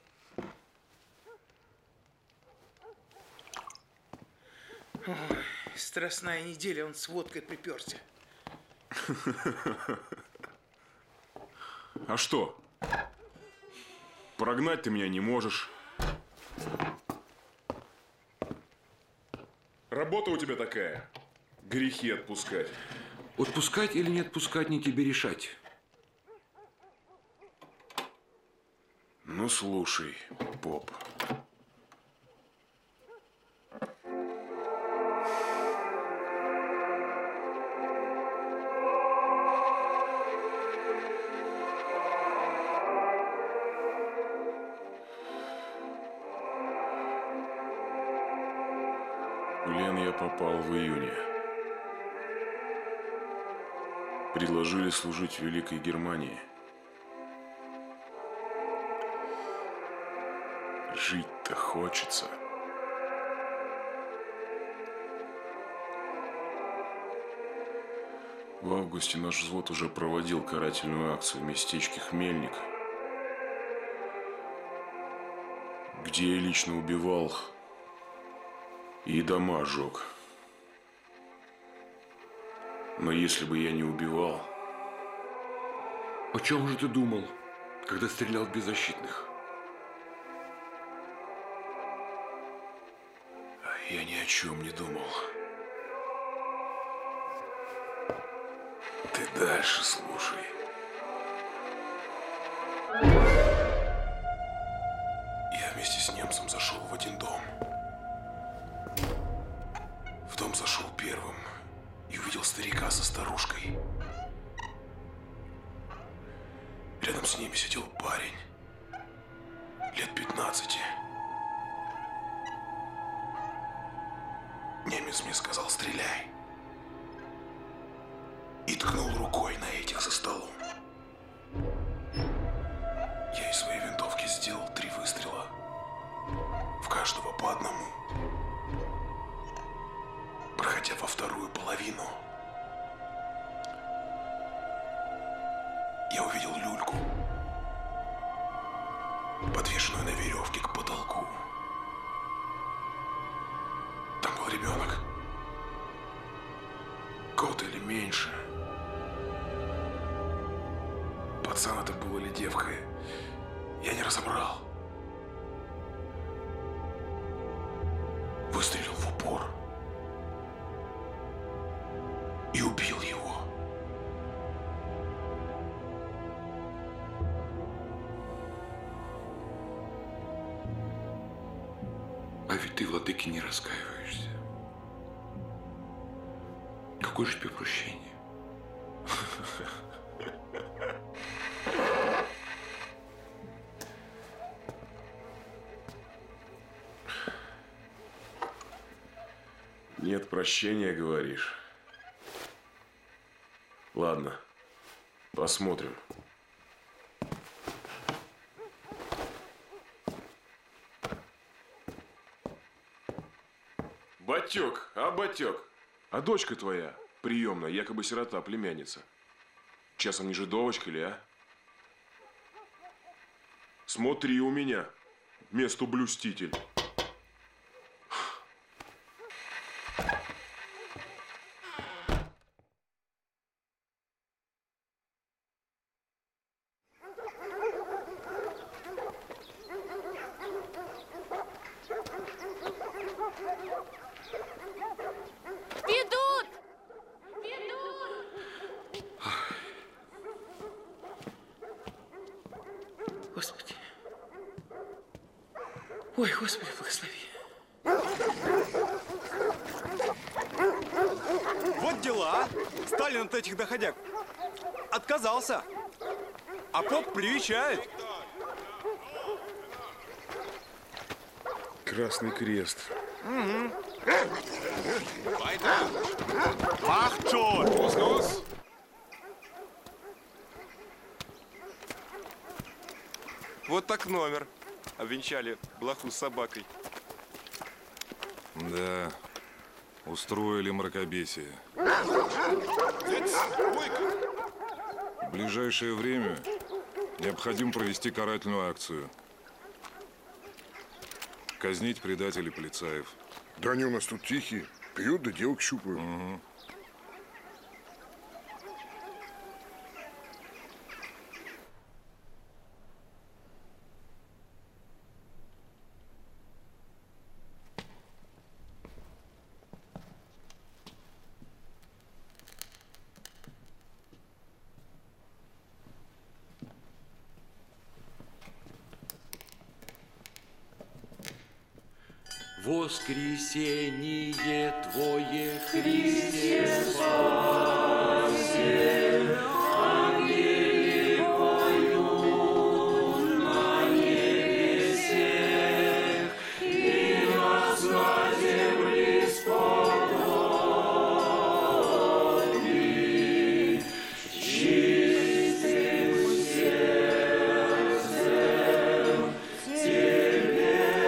Ой, страстная неделя, он с водкой приперся. А что? Прогнать ты меня не можешь. Работа у тебя такая. Грехи отпускать. Отпускать или не отпускать, не тебе решать. Ну, слушай, поп. Лен я попал в июне. Предложили служить в Великой Германии. Жить-то хочется. В августе наш взвод уже проводил карательную акцию в местечке Хмельник, где я лично убивал и дома жег. Но если бы я не убивал... О чем же ты думал, когда стрелял в беззащитных? Я ни о чем не думал. Ты дальше слушай. Я вместе с немцем зашел в один дом. В дом зашел первым и увидел старика со старушкой. Рядом с ними сидел парень лет 15. Немец мне сказал: стреляй. И ткнул рукой на этих за столом. Я из своей винтовки сделал 3 выстрела. В каждого по одному. Проходя во вторую половину, я увидел люльку, подвешенную на веревке к потолку. Там был ребенок. Год или меньше. Пацан это был или девка, я не разобрал. Выстрелил в упор и убил его. А ведь ты, владыки, не раскаиваешься. Какое же тебе прощение? Нет прощения, говоришь? Ладно, посмотрим. Батек, батек, а дочка твоя приемная, якобы сирота, племянница. Часом не жидовочка ли, а? Смотри у меня, месту блюститель. Ведут! Господи. Ой, Господи, благослови. Вот дела. Сталин от этих доходяг отказался. А поп привечает. Красный крест. Угу. Macht schon! Los, los! Вот так номер. Обвенчали блоху с собакой. Да, устроили мракобесие. В ближайшее время необходимо провести карательную акцию. Казнить предателей полицаев. Да они у нас тут тихие. Пьют, да девок щупают. Угу. Воскресение Твое, Христе, спаси, ангели поют на небесе, и нас на земле спокойный, чистым сердцем Тебе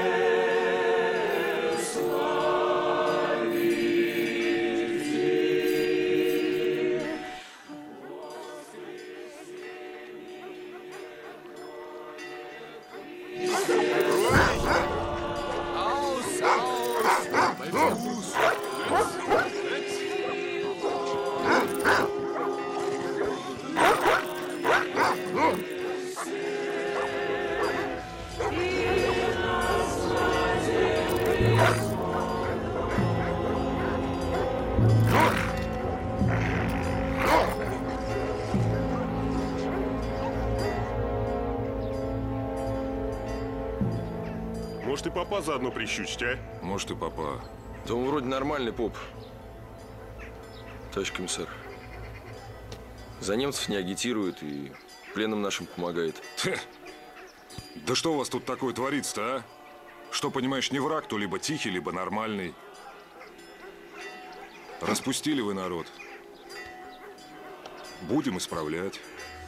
Может, и попа заодно прищучить, а? Может, и попа. Да он вроде нормальный поп. Товарищ комиссар. За немцев не агитирует и пленным нашим помогает. Да что у вас тут такое творится-то, а? Что, понимаешь, не враг, то либо тихий, либо нормальный. Распустили вы народ. Будем исправлять.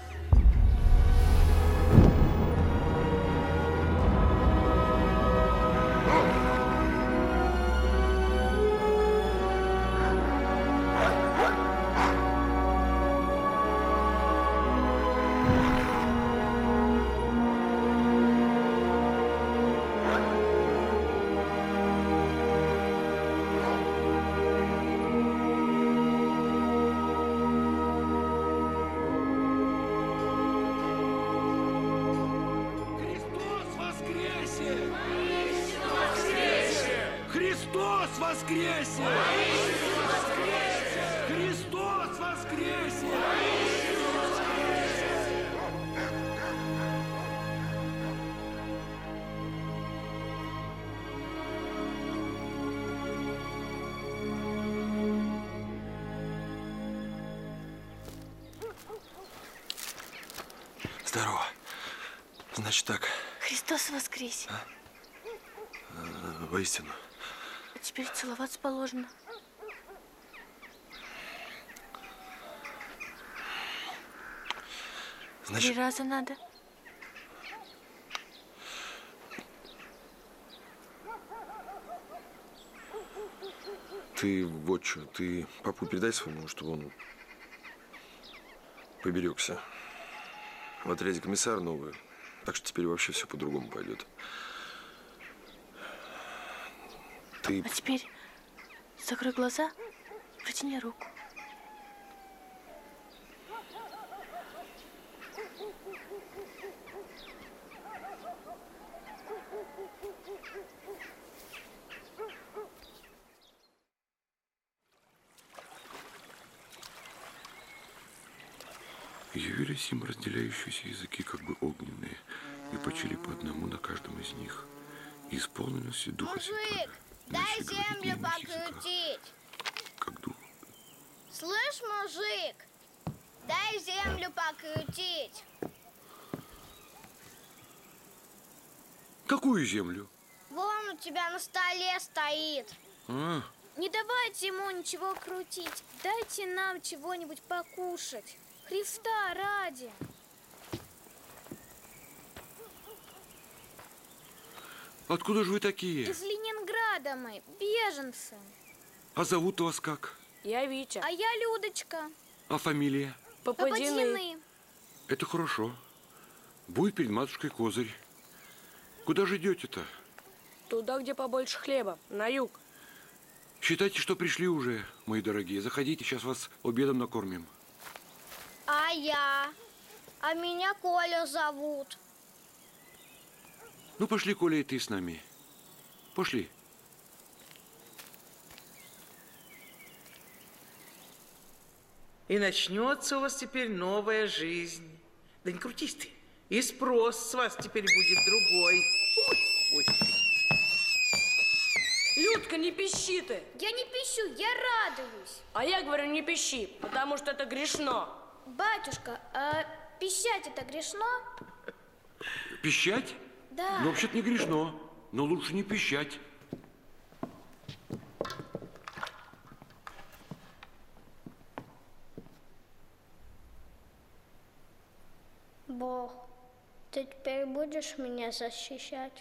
Христос воскресе! Христос воскресе! Здорово. Значит так. Христос воскресе! Воистину. А теперь целоваться положено. 3 раза надо. Ты вот что, ты папу передай своему, чтобы он поберегся. В отряде комиссар новый, так что теперь вообще все по-другому пойдет. Ты... А теперь закрой глаза, протяни руку. Явились им разделяющиеся языки, как бы огненные, и почили по одному на каждом из них. И исполнилось Духа Святаго. Дай землю покрутить. Как дух. Слышь, мужик, дай землю покрутить. Какую землю? Вон у тебя на столе стоит. А, Не давайте ему ничего крутить. Дайте нам чего-нибудь покушать. Христа ради. откуда же вы такие? Из Ленинграда мы, беженцы. А зовут вас как? Я Витя. А я Людочка. А фамилия? Попадины. Это хорошо. Будет перед матушкой козырь. Куда же идете-то? Туда, где побольше хлеба, на юг. Считайте, что пришли уже, мои дорогие. Заходите, сейчас вас обедом накормим. А я? А меня Коля зовут. Ну, пошли, Коля, и ты с нами. Пошли. И начнется у вас теперь новая жизнь. Да не крутись ты. И спрос с вас теперь будет другой. Ой, ой. Людка, не пищи ты. Я не пищу, я радуюсь. А я говорю, не пищи, потому что это грешно. Батюшка, а пищать это грешно? Пищать? Да. Ну, вообще-то не грешно, но лучше не пищать. Бог, ты теперь будешь меня защищать?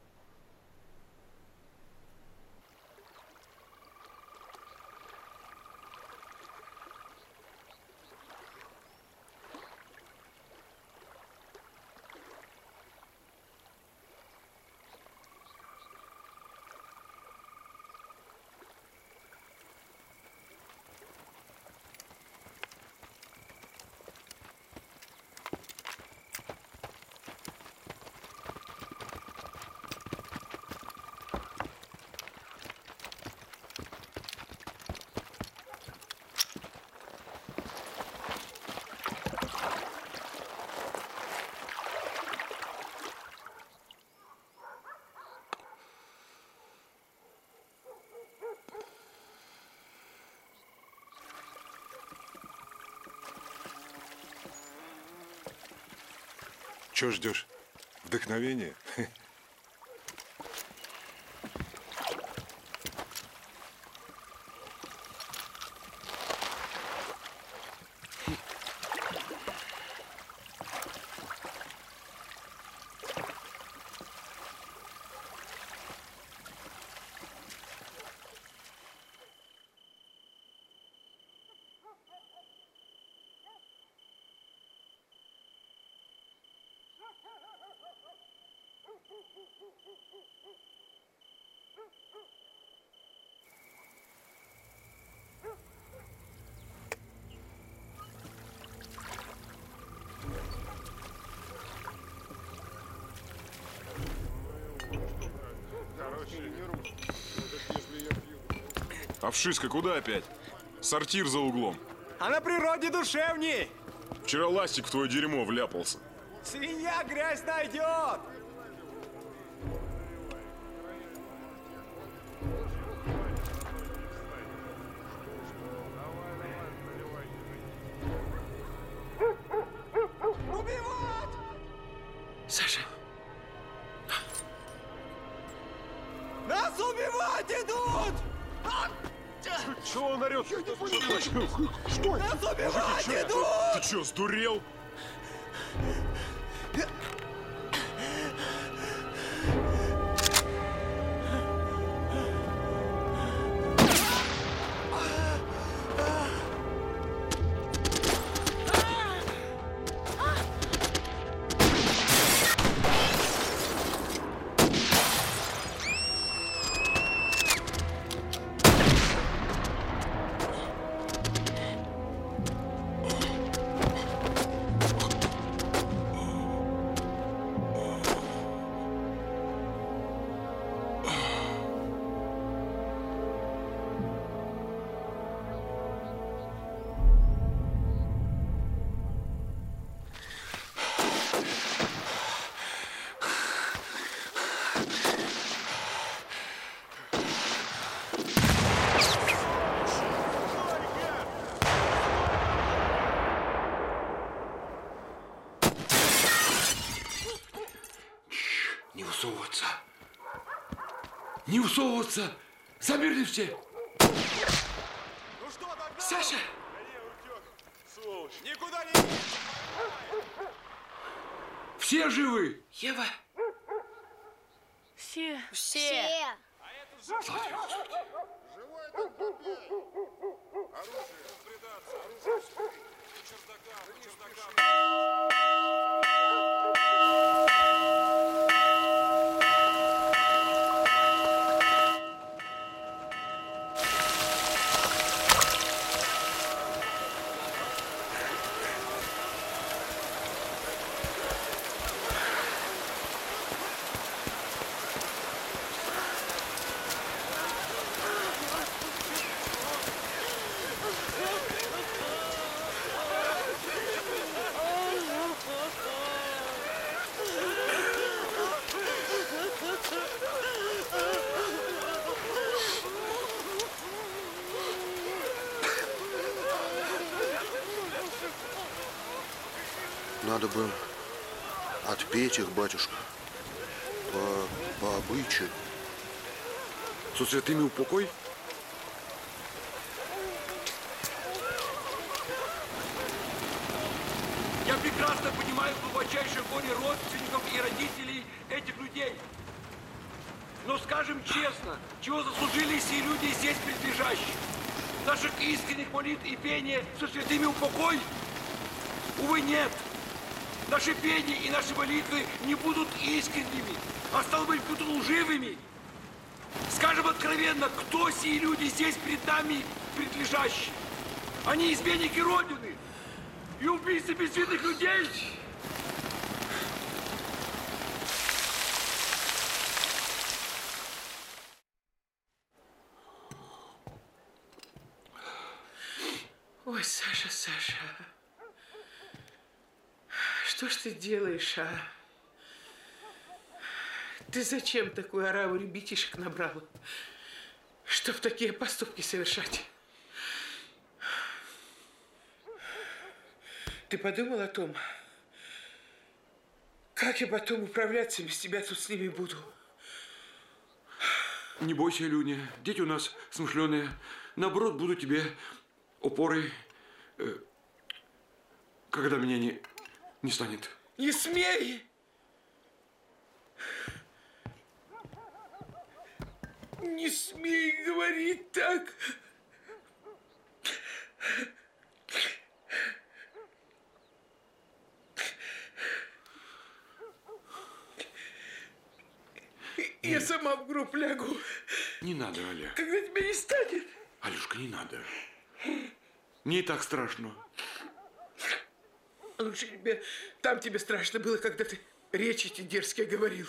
Чего ждешь? Вдохновение? А вшиска куда опять? Сортир за углом. А на природе душевней. Вчера ластик в твое дерьмо вляпался. Свинья грязь найдет. Убивать! Саша. Нас убивать идут! Чего он орет? Что? Нас убивать идут! Ты что, сдурел? Не усовываться! Замерли все! Саша! Никуда не... Все живы? Ева! Все. Все. Слава тебе, Господи. Надо бы отпеть их, батюшка, по обычаю. Со святыми упокой? Я прекрасно понимаю глубочайшее горе родственников и родителей этих людей. Но скажем честно, чего заслужили все люди здесь прилежащие? Наших искренних молитв и пения со святыми упокой? Увы, нет. Наши пения и наши молитвы не будут искренними, а стало быть, будут лживыми. Скажем откровенно, кто сии люди здесь пред нами предлежащие? Они изменники Родины и убийцы безвинных людей. Ой, Саша, Саша. Что ж ты делаешь, а? Ты зачем такую ораву ребятишек набрала, чтоб такие поступки совершать? Ты подумал о том, как я потом управляться без тебя тут с ними буду? Не бойся, Люня, дети у нас смышленые. Наоборот, буду тебе опорой, когда меня не станет. Не смей! Не смей говорить так! Я сама в гроб лягу. Не надо, Аля. Когда тебя не станет. Алюшка, не надо. Мне и так страшно. Лучше тебе, там тебе страшно было, когда ты речи эти дерзкие говорил.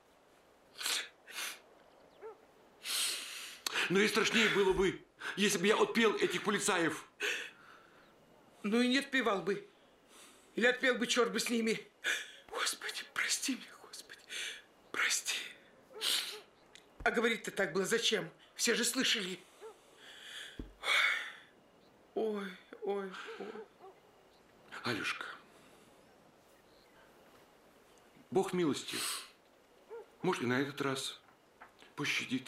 Но и страшнее было бы, если бы я отпел этих полицаев. Ну и не отпевал бы. Или отпел бы, черт бы с ними. Господи, прости меня, Господи, прости. А говорить-то так было зачем? Все же слышали. Ой, ой, ой. Алюшка, Бог милостив. Может, и на этот раз пощадит.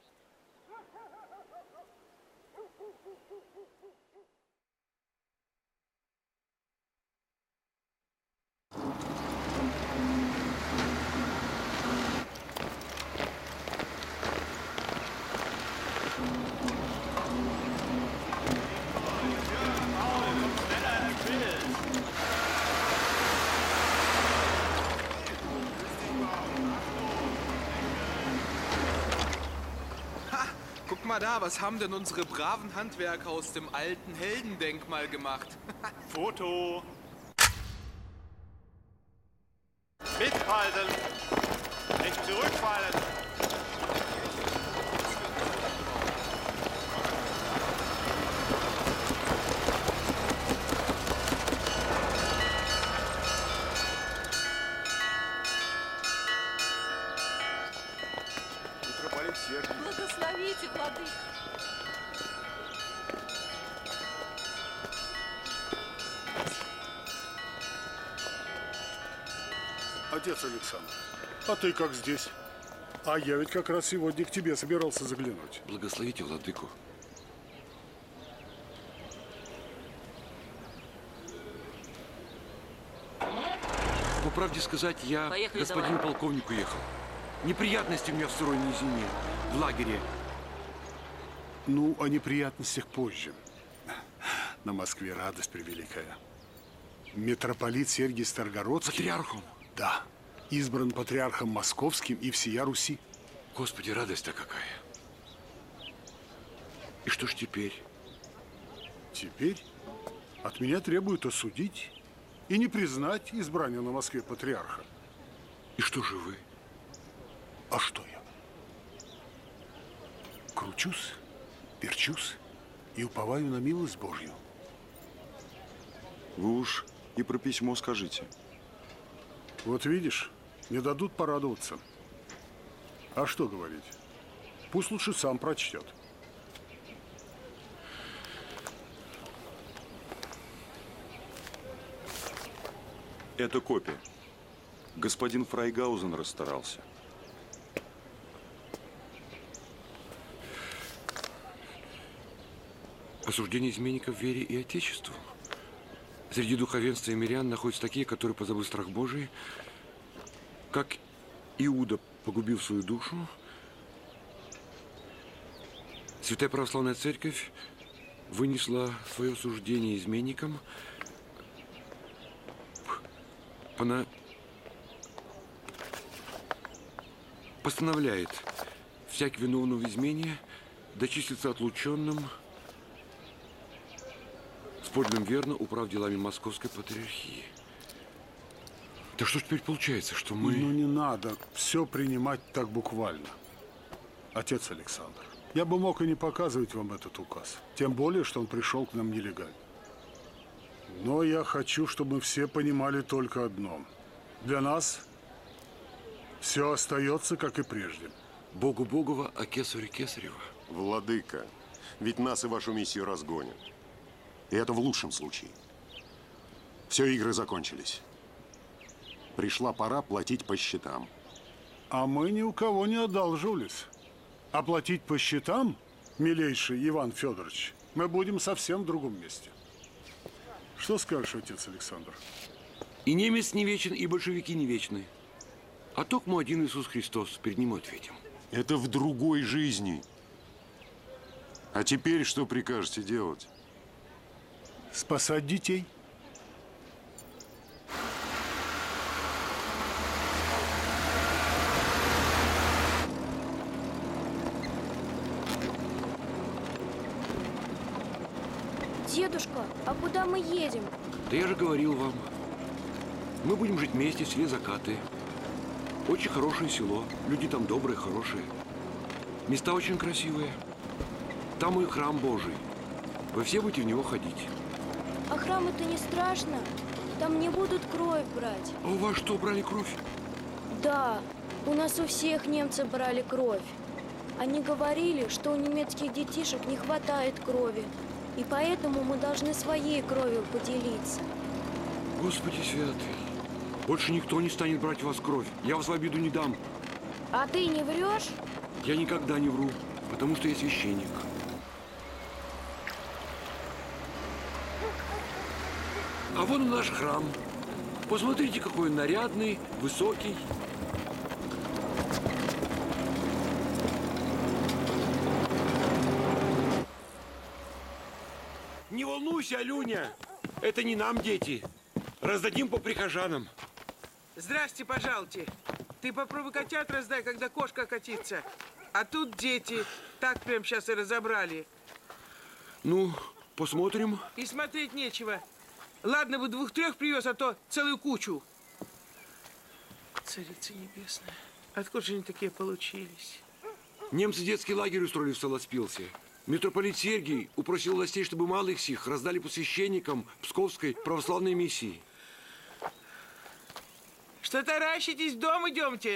Guck mal da, was haben denn unsere braven Handwerker aus dem alten Heldendenkmal gemacht? Foto. Mithalten. Nicht zurückfallen. Благословите, владыка. Отец Александр, а ты как здесь? А я ведь как раз сегодня к тебе собирался заглянуть. Благословите владыку. По правде сказать, я Поехали, господину давай. полковнику ехал. Неприятности у меня в сырой низине, в лагере. Ну, о неприятностях позже. На Москве радость превеликая. Митрополит Сергий Старгородский... Патриархом? Да. Избран патриархом московским и всея Руси. Господи, радость-то какая. И что ж теперь? Теперь от меня требуют осудить и не признать избрание на Москве патриарха. И что же вы? А что я? Кручусь, перчусь и уповаю на милость Божью. Вы уж и про письмо скажите. Вот видишь, не дадут порадоваться. А что говорить? Пусть лучше сам прочтет. Это копия. Господин Фрайгаузен расстарался. Осуждение изменников вере и отечеству. Среди духовенства и мирян находятся такие, которые, позабыв страх Божий, как Иуда, погубив свою душу, Святая Православная Церковь вынесла свое осуждение изменникам. Она постановляет всяк виновного в измене дочислиться отлученным с подлинным верно управ делами Московской Патриархии. Да что ж теперь получается, что мы... Ну не надо все принимать так буквально. Отец Александр, я бы мог и не показывать вам этот указ. Тем более, что он пришел к нам нелегально. Но я хочу, чтобы мы все понимали только одно. Для нас все остается, как и прежде. Богу Богова, а кесарю Кесарева. Владыка, ведь нас и вашу миссию разгонят. И это в лучшем случае. Все, игры закончились. Пришла пора платить по счетам. А мы ни у кого не одалживались. А платить по счетам, милейший Иван Федорович, мы будем совсем в другом месте. Что скажешь, отец Александр? И немец не вечен, и большевики не вечны. А токмо один Иисус Христос, перед ним ответим. Это в другой жизни. А теперь что прикажете делать? Спасать детей. Дедушка, а куда мы едем? Да я же говорил вам. Мы будем жить вместе в селе Закаты. Очень хорошее село. Люди там добрые, хорошие. Места очень красивые. Там и храм Божий. Вы все будете в него ходить. А храм это не страшно? Там не будут кровь брать. А у вас что, брали кровь? Да, у нас у всех немцы брали кровь. Они говорили, что у немецких детишек не хватает крови. И поэтому мы должны своей кровью поделиться. Господи святый. Больше никто не станет брать у вас кровь. Я вас в обиду не дам. А ты не врешь? Я никогда не вру, потому что я священник. А вон наш храм. Посмотрите, какой он нарядный, высокий. Не волнуйся, Алюня. Это не нам дети. Раздадим по прихожанам. Здрасте, пожалуйте. Ты попробуй котят раздай, когда кошка катится. А тут дети. Так прям сейчас и разобрали. Ну, посмотрим. И смотреть нечего. Ладно бы 2-3 привез, а то целую кучу. Царица небесная, откуда же они такие получились? Немцы детский лагерь устроили в Солоспилсе. Митрополит Сергий упросил властей, чтобы малых сих раздали по священникам Псковской православной миссии. Что таращитесь, в дом идемте.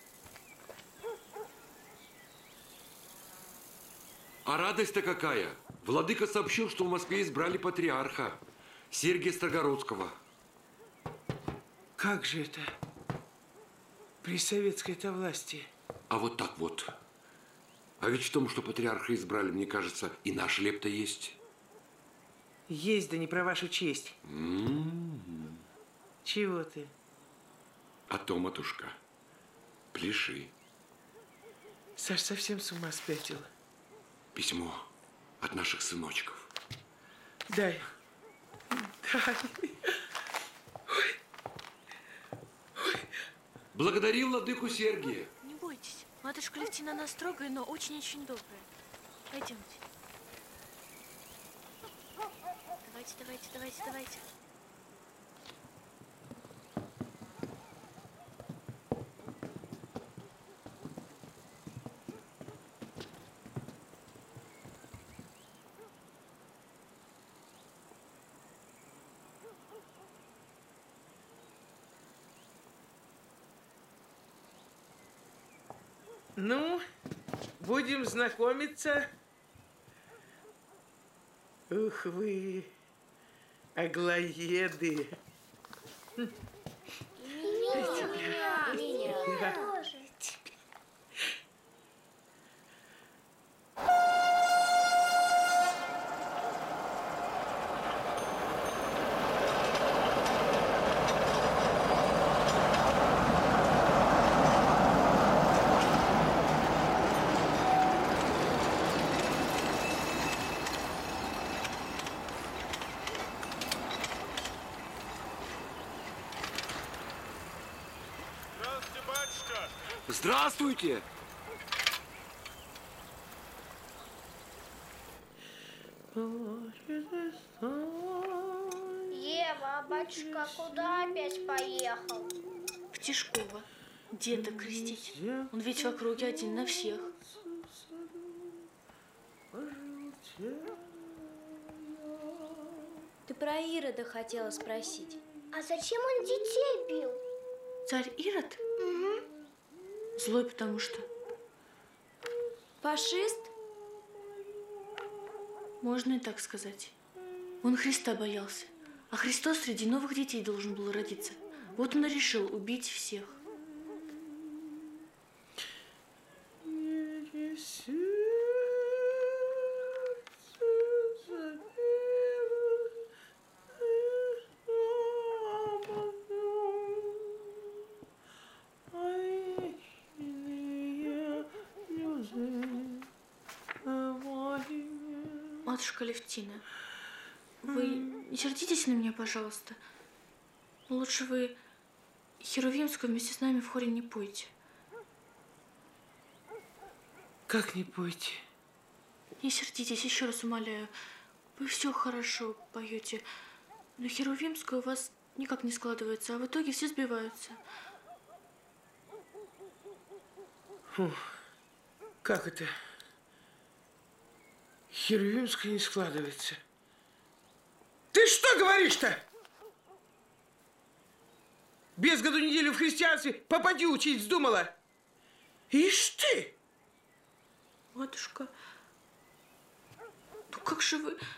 А радость-то какая! Владыка сообщил, что в Москве избрали патриарха Сергия Старгородского. Как же это? При советской-то власти. А вот так вот. А ведь в том, что патриарха избрали, мне кажется, и наша лепта есть. Есть, да не про вашу честь. Чего ты? А то, матушка, пляши. Саш совсем с ума спятил. Письмо от наших сыночков. Дай. Дай. Благодари владыку Сергия. Не бойтесь. Матушка Левтина она строгая, но очень-очень добрая. Пойдемте. Давайте. Ну, будем знакомиться. Ух вы, аглоеды. Меня тоже. Здравствуйте! Ева, а батюшка куда опять поехал? В Тишково. Деток крестить. Он ведь в округе один на всех. Ты про Ирода хотела спросить. А зачем он детей бил? Царь Ирод? Угу. Злой, потому что. Фашист? Можно и так сказать. Он Христа боялся. А Христос среди новых детей должен был родиться. Вот он и решил убить всех. Матушка Левтина, вы не сердитесь на меня, пожалуйста. Лучше вы Херувимскую вместе с нами в хоре не пойте. Как не пойте? Не сердитесь, еще раз умоляю. Вы все хорошо поете, но Херувимскую у вас никак не складывается, а в итоге все сбиваются. Фу, как это? Херувимская не складывается. Ты что говоришь-то? Без году неделю в христианстве попади учить вздумала. Ишь ты! Матушка, ну как же вы...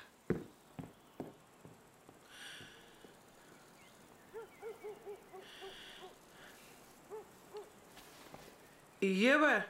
Ева?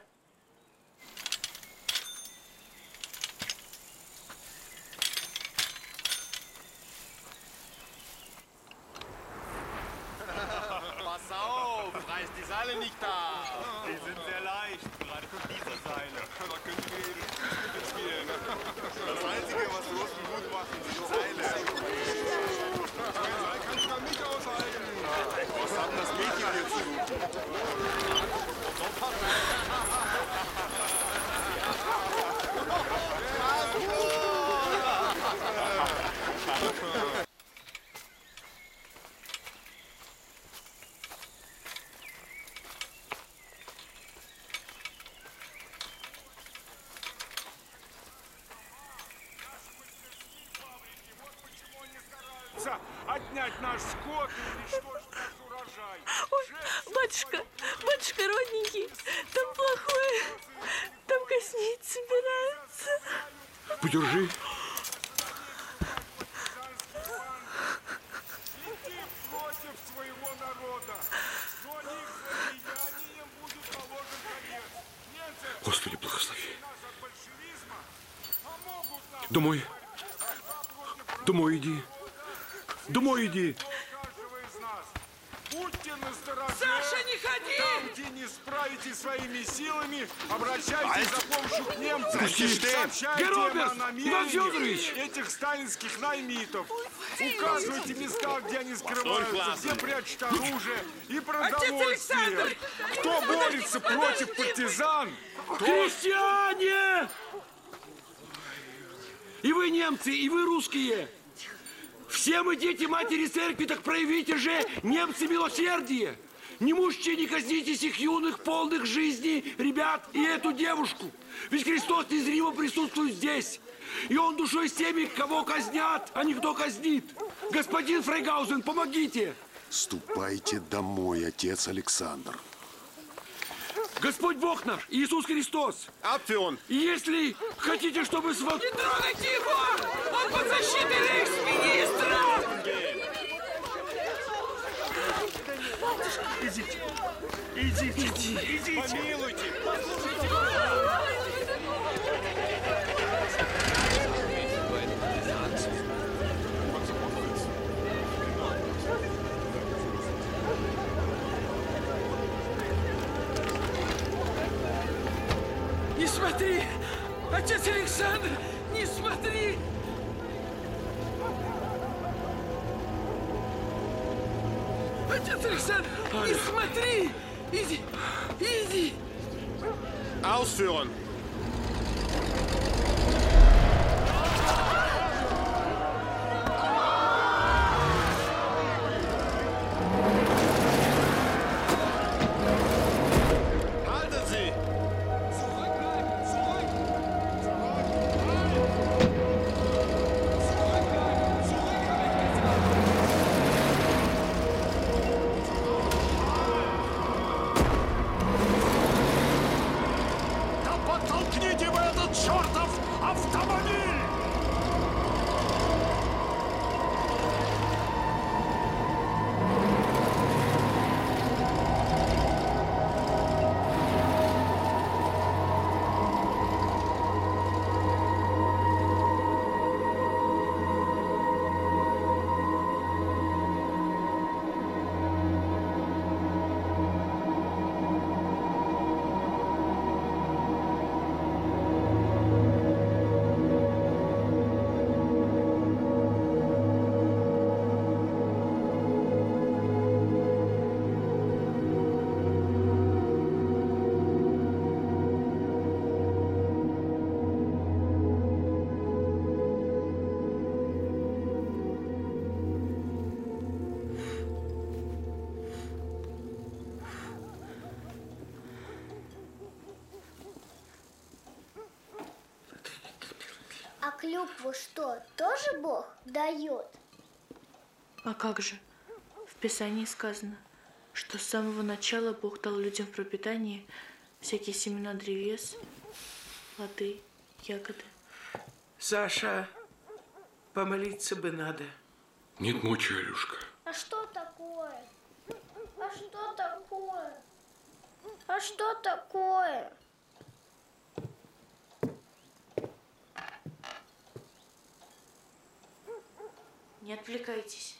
Pass auf, reiß die Seile nicht da. Die sind sehr leicht, gerade von dieser Seile. Da können wir ihre Fuß mitspielen. Das Einzige, was Russen gut machen, sind Seile. Ein Seil kannst du mal nicht aushalten. Was haben das Mädchen hier zu suchen? Отнять наш скот и уничтожить наш урожай. Ой, батюшка родненький, там плохое, там коснеть собираются. Подержи. Иди против своего народа, но их злодеянием будет положен конец. Домой. Домой иди. Домой иди. Будьте настороже! Саша, не ходи! Там, где не справитесь своими силами, обращайтесь за помощью к немцам. Пусти! Сообщайте Героберт! им о Иван намерениях Федорович! этих сталинских наймитов. Указывайте места, где они скрываются, где прячут оружие и продовольствие. Кто борется против партизан? Крестьяне! И вы немцы, и вы русские! Все мы дети матери церкви, так проявите же, немцы, милосердие! Не мучьте, не казните сих юных, полных жизни ребят и эту девушку! Ведь Христос незримо присутствует здесь! И Он душой с теми, кого казнят, а не кто казнит! Господин Фрейгаузен, помогите! Ступайте домой, отец Александр. Господь Бог наш, Иисус Христос! Апфион! Если хотите, чтобы с вами... Не трогайте его! Он под защитой рейхсминистра! Идите! Идите! Идите! Помилуйте! Не смотри! Отец Александр, не смотри! Отец Александр, не смотри! Иди! Иди! Ausführen! Halten Sie! Да подтолкните вы этот чертов автомобиль! А клюкву что, тоже Бог дает? А как же? В Писании сказано, что с самого начала Бог дал людям в пропитание всякие семена древес, плоды, ягоды. Саша, помолиться бы надо. Нет мочи, Алюшка. А что такое? А что такое? А что такое? Не отвлекайтесь.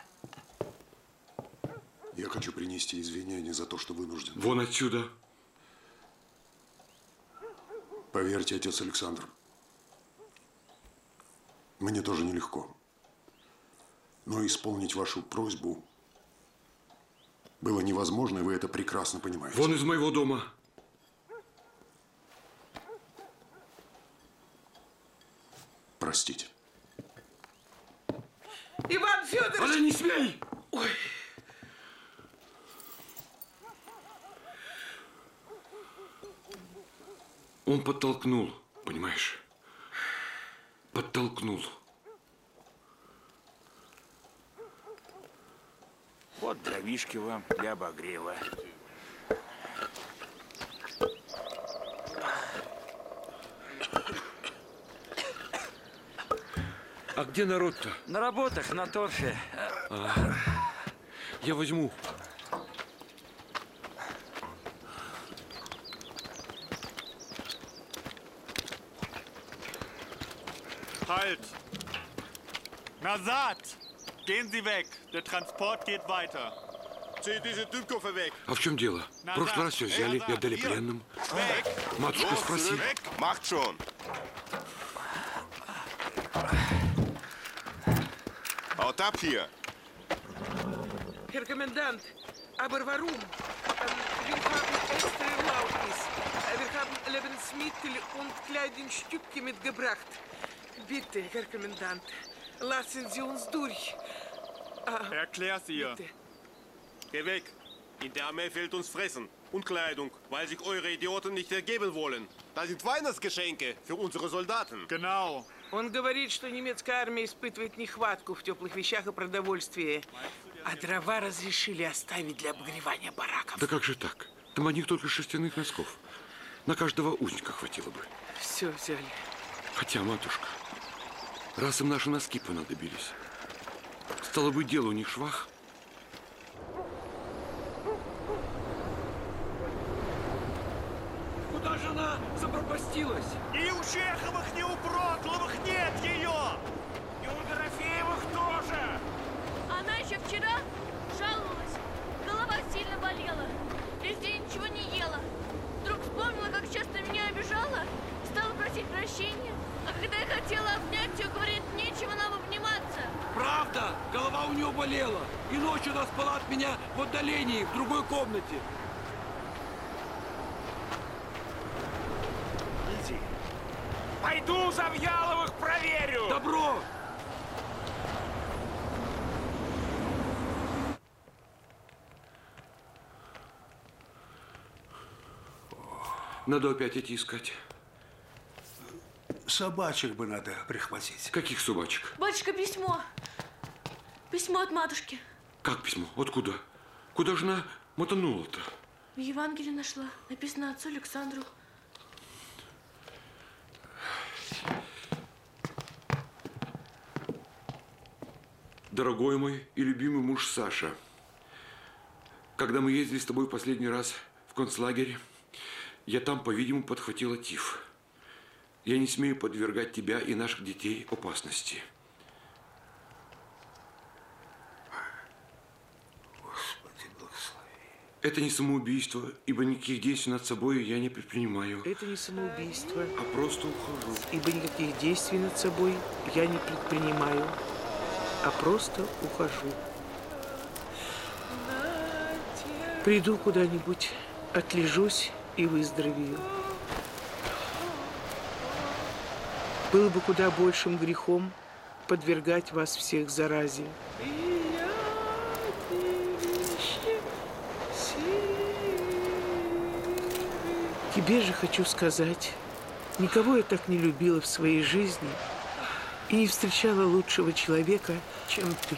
Я хочу принести извинения за то, что вынужден. Вон отсюда. Поверьте, отец Александр, мне тоже нелегко. Но исполнить вашу просьбу было невозможно, и вы это прекрасно понимаете. Вон из моего дома. Простите. Иван Федорович! Она не смей! Ой. Он подтолкнул, понимаешь? Подтолкнул. Вот дровишки вам для обогрева. А где народ-то? На работах, на торфе. Я возьму. Halt! Назад! Gehen Sie weg. Der Transport geht weiter. Zieh diese Typkoffer weg. А в чем дело? В прошлый раз все взяли и отдали пленным. Матушка, спроси. Macht schon. Haut ab hier. Herr Kommandant, aber warum? Wir haben extra Erlaubnis. Wir haben Lebensmittel und Kleidungsstücke mitgebracht. Bitte, Herr Kommandant, lassen Sie uns durch. Erklär's ihr. Bitte. Geh weg. In der Armee fehlt uns Fressen und Kleidung, weil sich eure Idioten nicht ergeben wollen. Da sind Weihnachtsgeschenke für unsere Soldaten. Genau. Он говорит, что немецкая армия испытывает нехватку в теплых вещах и продовольствии. А дрова разрешили оставить для обогревания бараков. Да как же так? Там одних только шерстяных носков. На каждого узника хватило бы. Все взяли. Хотя, матушка, раз им наши носки понадобились, стало быть, дело у них швах. Куда же она запропастилась? И у Чеховых, ни у Прокловых нет ее! И у Дорофеевых тоже! Она еще вчера жаловалась. Голова сильно болела. Весь день ничего не ела. Вдруг вспомнила, как часто меня обижала. Стала просить прощения. А когда я хотела обнять ее, говорит, нечего нам обниматься. Правда, голова у нее болела. И ночью она спала от меня в отдалении, в другой комнате. Пойду Завьяловых проверю! Добро! Надо опять идти искать. Собачек бы надо прихватить. Каких собачек? Батюшка, письмо. Письмо от матушки. Как письмо? Откуда? Куда же она мотанула-то? В Евангелии нашла. Написано отцу Александру. Дорогой мой и любимый муж Саша, когда мы ездили с тобой в последний раз в концлагерь, я там, по-видимому, подхватила тиф. Я не смею подвергать тебя и наших детей опасности. Господи, благослови. Это не самоубийство, ибо никаких действий над собой я не предпринимаю. Это не самоубийство, а просто ухожу. Ибо никаких действий над собой я не предпринимаю, а просто ухожу. Приду куда-нибудь, отлежусь и выздоровею. Было бы куда большим грехом подвергать вас всех заразе. Тебе же хочу сказать, никого я так не любила в своей жизни и не встречала лучшего человека, чем ты.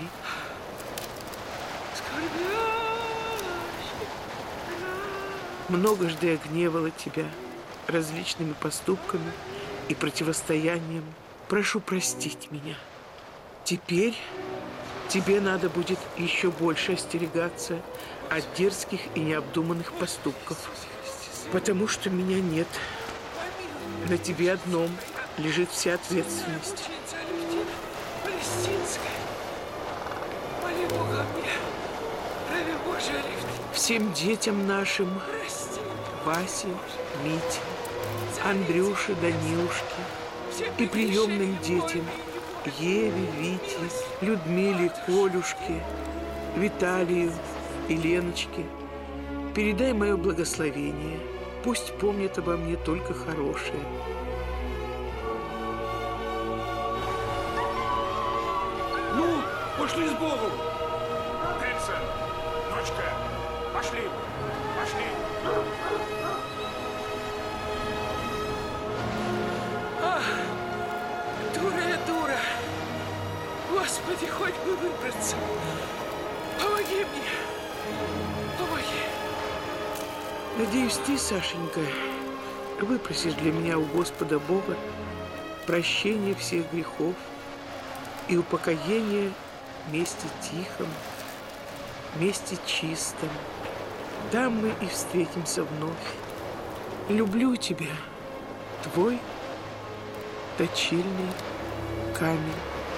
Многожды я гневала тебя различными поступками и противостоянием. Прошу простить меня. Теперь тебе надо будет еще больше остерегаться от дерзких и необдуманных поступков, потому что меня нет. На тебе одном лежит вся ответственность. Всем детям нашим, Васе, Мите, Андрюше, Данилушке и приемным детям, Еве, Вите, Людмиле, Колюшке, Виталию и Леночке, передай мое благословение. Пусть помнят обо мне только хорошее. Ну, пошли с Богом! Пельсон, внучка, пошли, пошли. Ах, дура я дура. Господи, хоть бы выбраться. Помоги мне. Помоги. Надеюсь, ты, Сашенька, выпросишь для меня у Господа Бога прощение всех грехов и упокоение в месте тихом, месте чистом. Там мы и встретимся вновь. Люблю тебя, твой точильный камень.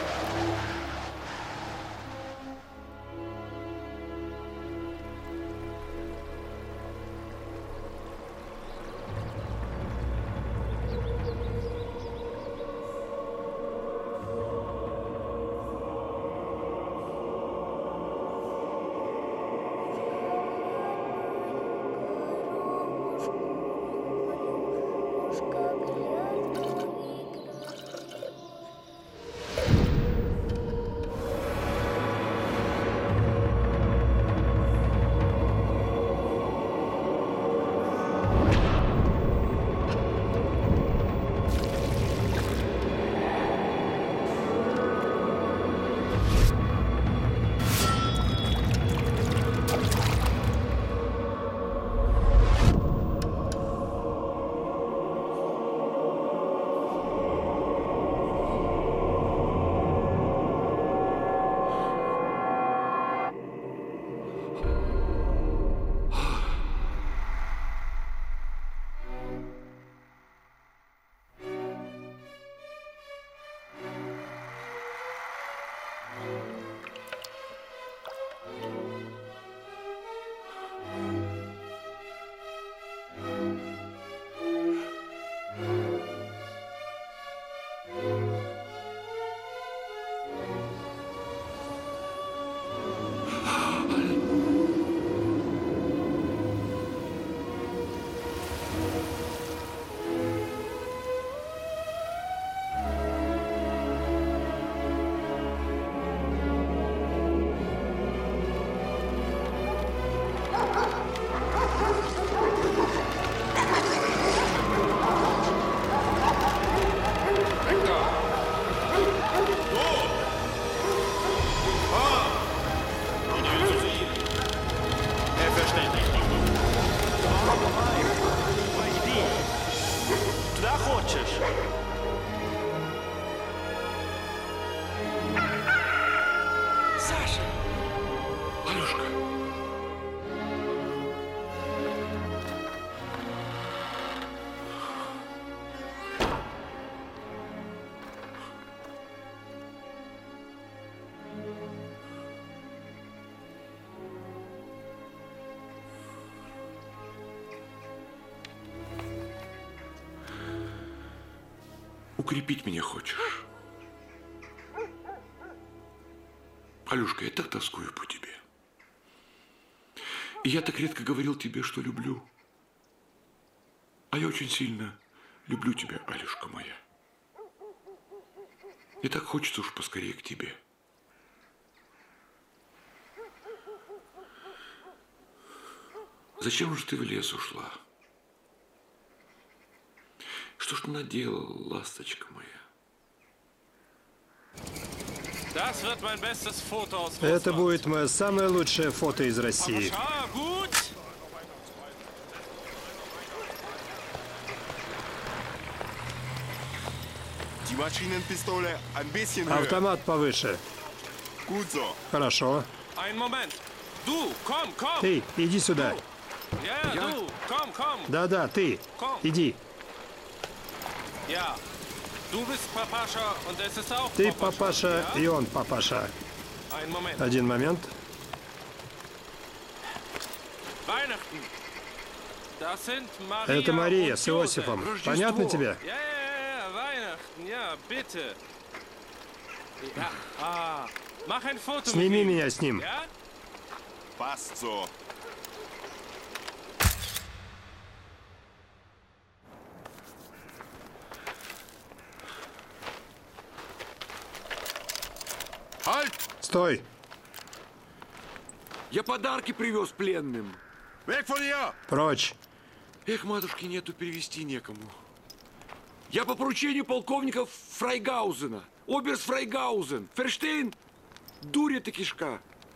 Укрепить меня хочешь? Алюшка, я так тоскую по тебе. И я так редко говорил тебе, что люблю. А я очень сильно люблю тебя, Алюшка моя. И так хочется уж поскорее к тебе. Зачем же ты в лес ушла? Что ж ты наделала, ласточка моя? Это будет мое самое лучшее фото из России. Автомат повыше. Хорошо. Ты, иди сюда. Да-да, ты. Иди. Ты папаша, и он папаша. Один момент. Это Мария с Иосифом. Понятно тебе? Сними меня с ним. Стой! Я подарки привез пленным. Прочь! Эх, матушки, нету, перевести некому. Я по поручению полковника Фрайгаузена. Оберст Фрайгаузен. Ферштейн, дуря ты кишка.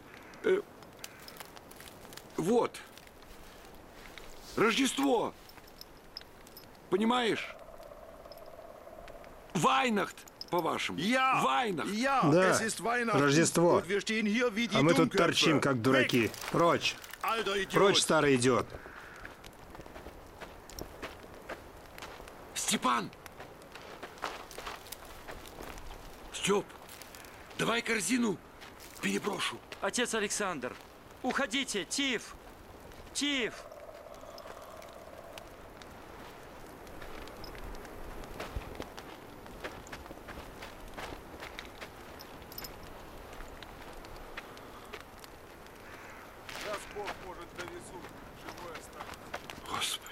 Вот. Рождество. Понимаешь? Вайнахт, по-вашему. Вайнахт. Да, Рождество. А мы тут торчим, как дураки. Прочь. Прочь, старый идиот. Степан! Степ, давай корзину переброшу. Отец Александр, уходите, Тиф! Тиф! Сейчас Бог может довезут, живой останется. Господи.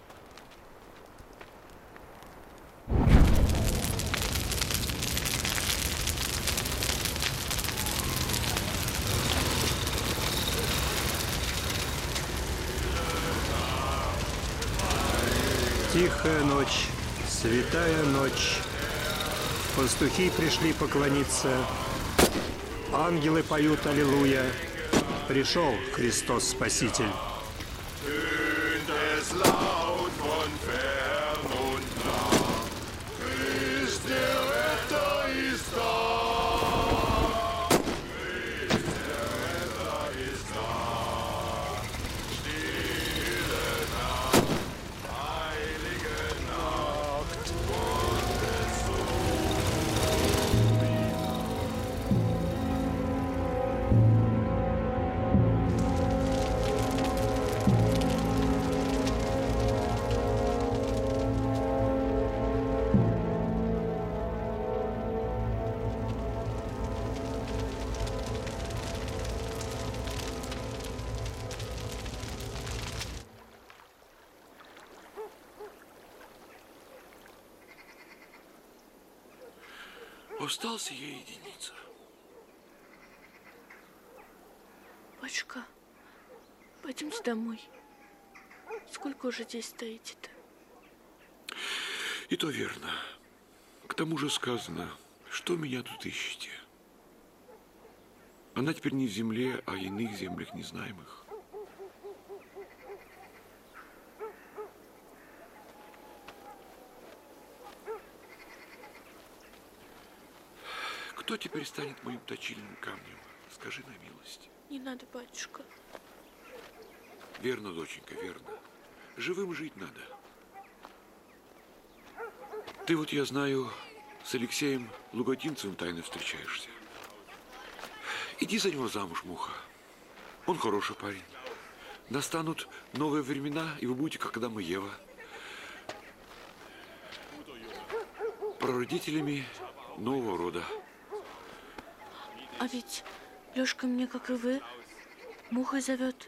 Тихая ночь, святая ночь. Пастухи пришли поклониться. Ангелы поют аллилуйя. Пришел Христос Спаситель. Остался я единица. Батюшка, пойдемте домой. Сколько уже здесь стоите-то? И то верно. К тому же сказано, что меня тут ищете. Она теперь не в земле, а в иных землях незнаемых. Кто теперь станет моим точильным камнем? Скажи на милость. Не надо, батюшка. Верно, доченька, верно. Живым жить надо. Ты вот, я знаю, с Алексеем Луготинцевым тайно встречаешься. Иди за него замуж, Муха. Он хороший парень. Настанут новые времена, и вы будете, как Адам и Ева, прародителями нового рода. А ведь Лёшка меня, как и вы, Мухой зовет.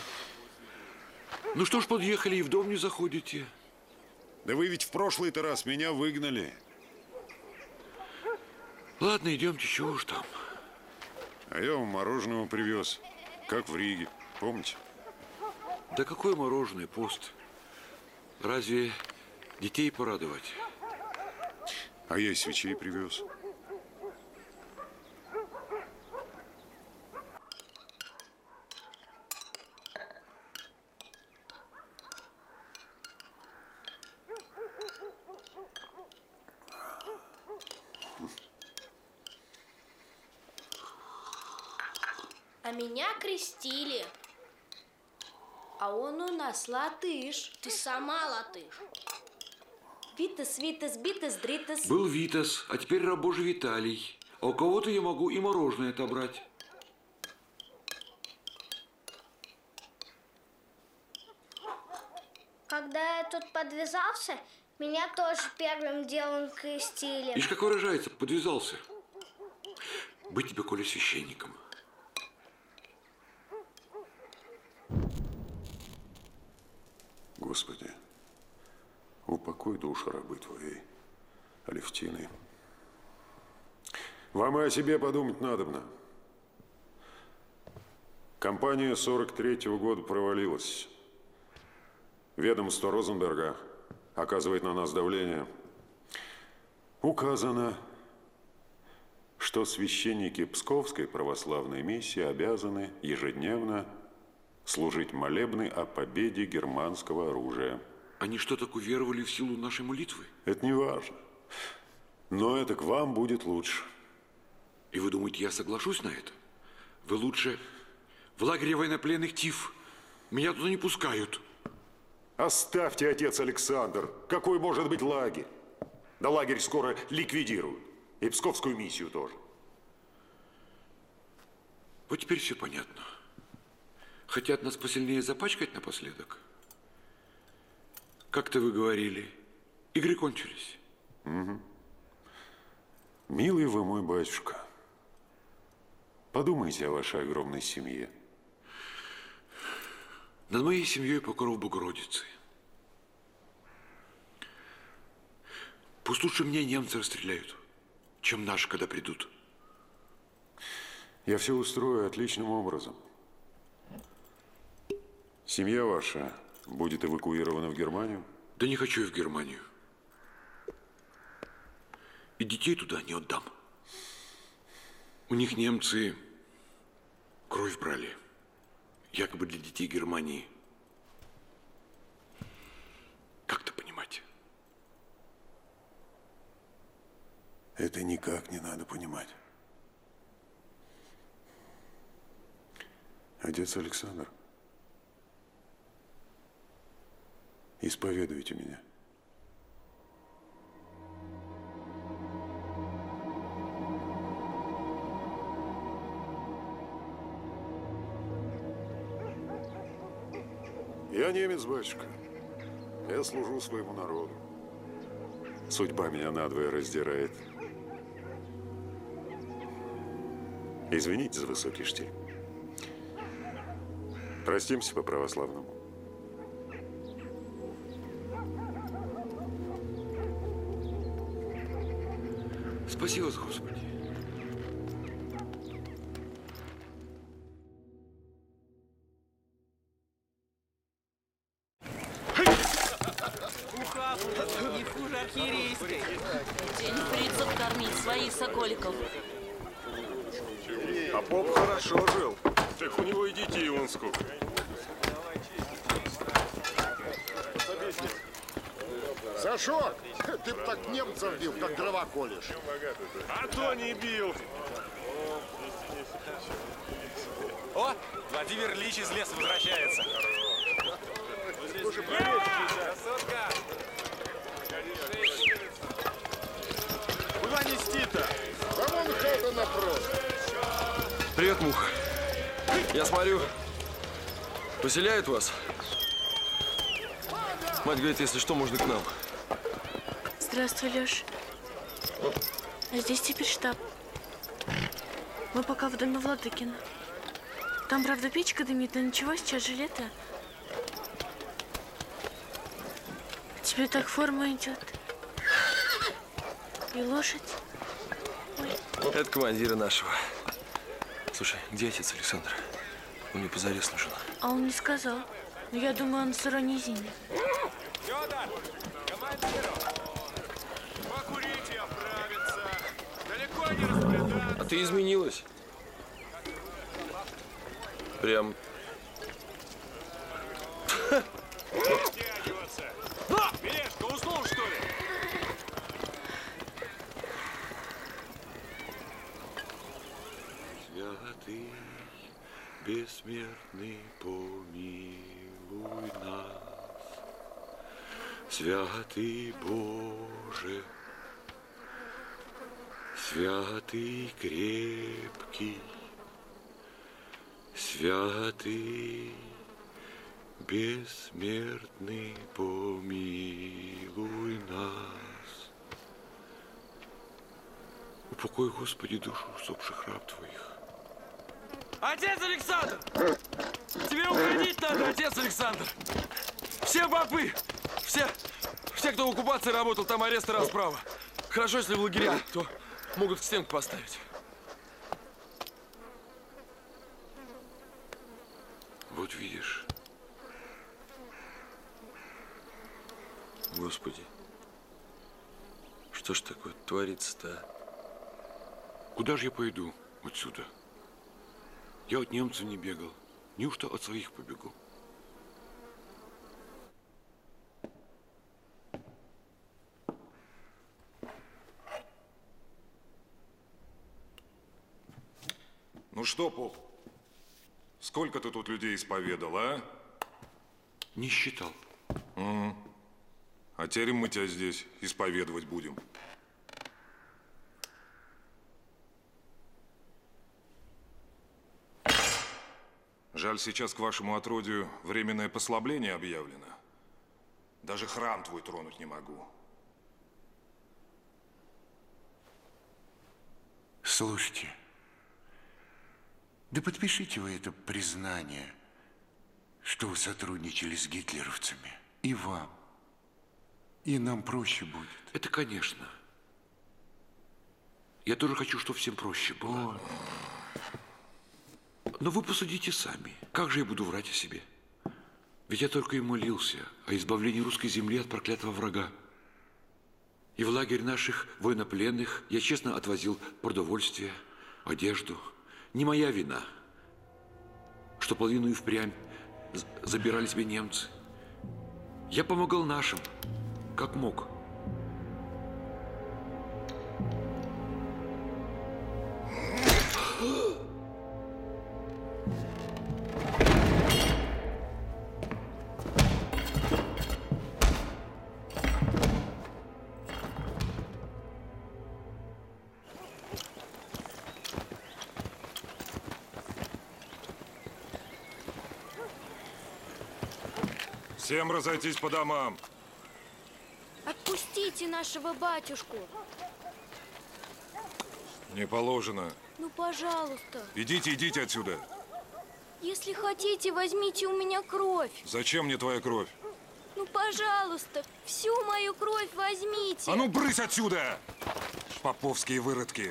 Ну что ж, подъехали и в дом не заходите. Да вы ведь в прошлый-то раз меня выгнали. Ладно, идемте, чего уж там. А я вам мороженого привез, как в Риге, помните? Да какое мороженое, пост? Разве детей порадовать? А я и свечей привез. А меня крестили. А он у нас латыш. Ты сама латыш. Витас, Витас, Битас, Дритас. Был Витас, а теперь раб Божий Виталий. А у кого-то я могу и мороженое отобрать. Когда я тут подвязался, меня тоже первым делом крестили. Ишь, как выражается, подвязался. Быть тебе, Коля, священником. Господи, упокой душу рабы Твоей, Алевтины. Вам и о себе подумать надобно. Кампания 43-го года провалилась. Ведомство Розенберга оказывает на нас давление. Указано, что священники Псковской православной миссии обязаны ежедневно служить молебны о победе германского оружия. Они что, так уверовали в силу нашей молитвы? Это не важно. Но это к вам будет лучше. И вы думаете, я соглашусь на это? Вы лучше в лагере военнопленных ТИФ. Меня туда не пускают. Оставьте, отец Александр. Какой может быть лагерь? Да лагерь скоро ликвидируют. И Псковскую миссию тоже. Вот теперь все понятно. Хотят нас посильнее запачкать напоследок? Как-то вы говорили, игры кончились. Угу. Милый вы мой батюшка, подумайте о вашей огромной семье. Над моей семьей покров Богородицы. Пусть лучше мне немцы расстреляют, чем наши, когда придут. Я все устрою отличным образом. Семья ваша будет эвакуирована в Германию? Да не хочу я в Германию. И детей туда не отдам. У них немцы кровь брали. Якобы для детей Германии. Как-то понимать. Это никак не надо понимать. Отец Александр, исповедуйте меня. Я немец, батюшка. Я служу своему народу. Судьба меня надвое раздирает. Извините за высокий штиль. Простимся по-православному. Спаси вас, Господи. Не хуже архиерейской. День фрицев кормить своих соколиков. А поп хорошо жил. Так у него и детей вон сколько. Сашок, ты б так немцев бил, как дрова колешь. А то не бил. О, Владимир Ильич из леса возвращается. Красотка! Куда нести-то? Да вон хата напротив. Привет, Муха. Я смотрю, поселяют вас. Мать говорит, если что, можно к нам. Здравствуй, Лёш. А здесь теперь штаб. Мы пока в доме Владыкина. Там, правда, печка дымит, но ничего, сейчас же лето. Тебе так форма идет. И лошадь. Ой. Это командира нашего. Слушай, где отец Александр? Он мне позарез нужен. А он не сказал. Но я думаю, он в Суронизине. Фёдор, командиру! Покурите, оправиться. Далеко не распрятаться. А ты изменилась. Прям. Втягиваться. Белешка, уснул, что ли? Святый, бессмертный, помилуй нас. Святый Боже, святый крепкий, святый бессмертный, помилуй нас. Упокой, Господи, душу усопших раб Твоих. Отец Александр! Тебе уходить надо, отец Александр! Все попы! Все, кто в оккупации работал, там арест и расправа. Хорошо, если в лагеря, то могут к стенке поставить. Вот видишь. Господи, что ж такое творится-то? Куда же я пойду отсюда? Я от немцев не бегал. Неужто от своих побегу? Ну что, поп, сколько ты тут людей исповедал, а? Не считал. А теперь мы тебя здесь исповедовать будем. Жаль, сейчас к вашему отродью временное послабление объявлено. Даже храм твой тронуть не могу. Слушайте, да подпишите вы это признание, что вы сотрудничали с гитлеровцами. И вам, и нам проще будет. Это, конечно. Я тоже хочу, чтобы всем проще было. Но вы посудите сами. Как же я буду врать о себе? Ведь я только и молился о избавлении русской земли от проклятого врага. И в лагерь наших военнопленных я честно отвозил продовольствие, одежду. Не моя вина, что половину и впрямь забирали себе немцы. Я помогал нашим, как мог. Всем разойтись по домам. Отпустите нашего батюшку. Не положено. Ну, пожалуйста. Идите, идите отсюда. Если хотите, возьмите у меня кровь. Зачем мне твоя кровь? Ну, пожалуйста, всю мою кровь возьмите. А ну, брысь отсюда! Поповские выродки.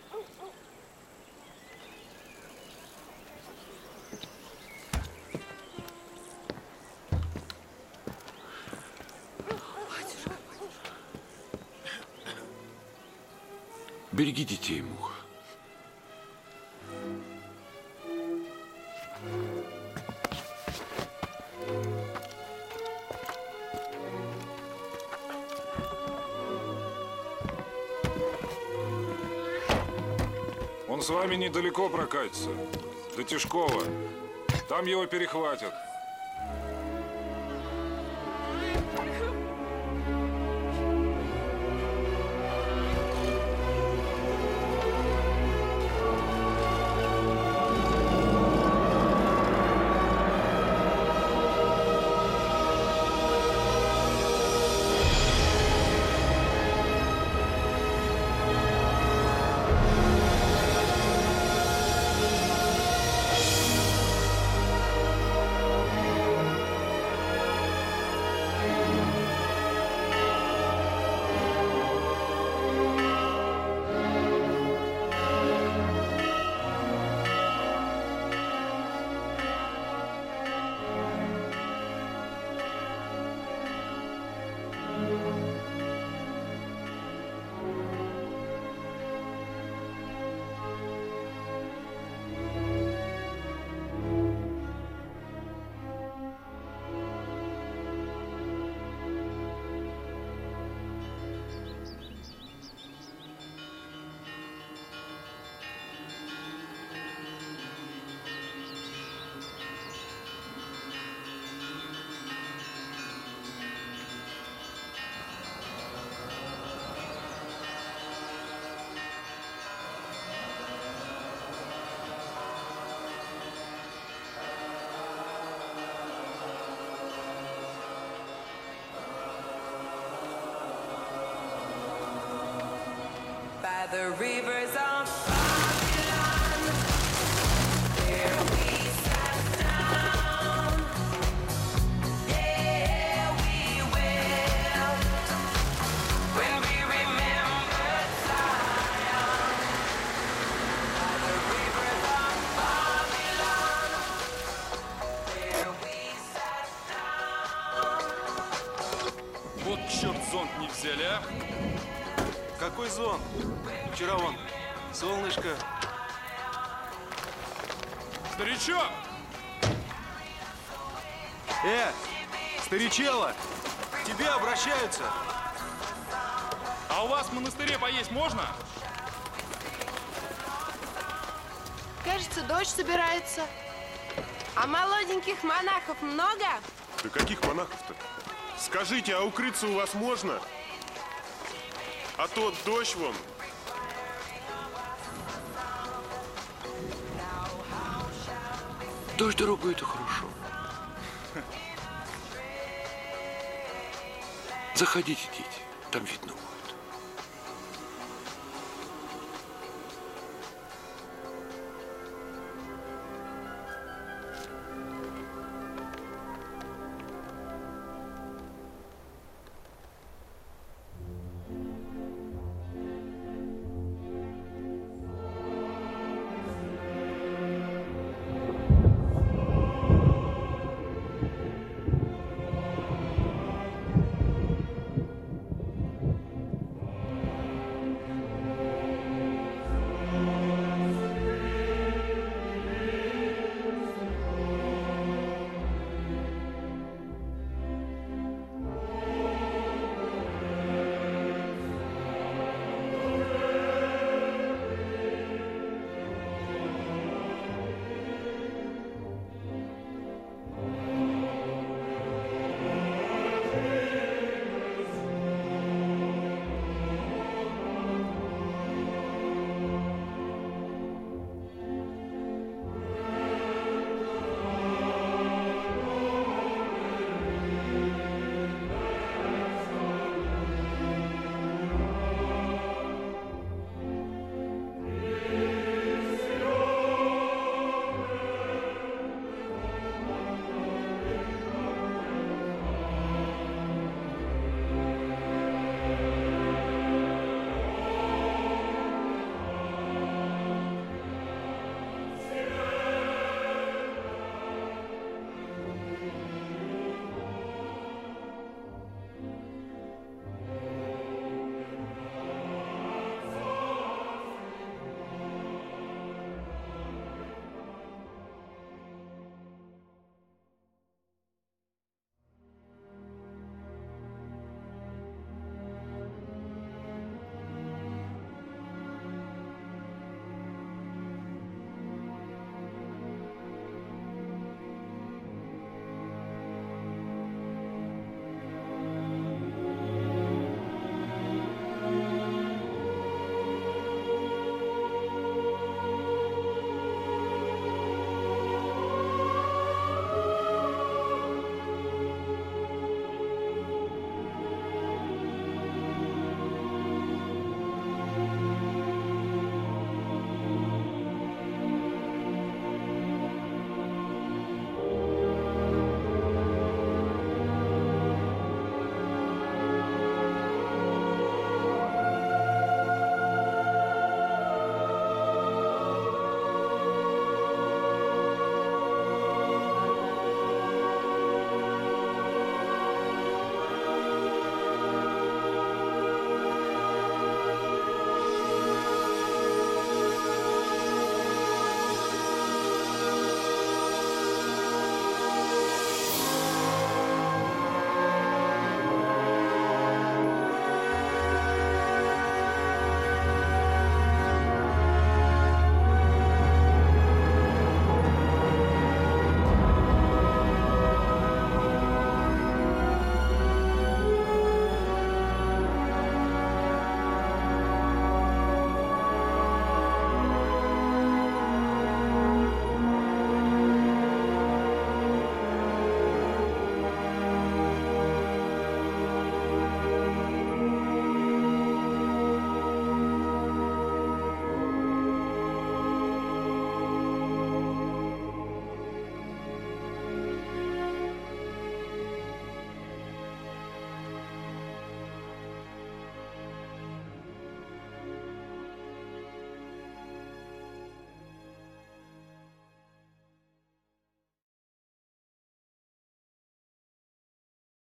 Береги детей, Муха. Он с вами недалеко прокатится. До Тишкова. Там его перехватят. By the rivers of Babylon, there we sat down. There we will, when we remembered Zion. By the rivers of Babylon, there we sat down. Вот черт, зонт не взяли, а? Какой зонт? Вчера вон солнышко. Старичок! Старичела! К тебе обращаются. А у вас в монастыре поесть можно? Кажется, дождь собирается. А молоденьких монахов много? Да каких монахов-то? Скажите, а укрыться у вас можно? А то дождь вон. Дождь дорогой, это хорошо. Заходите, дети, там видно будет.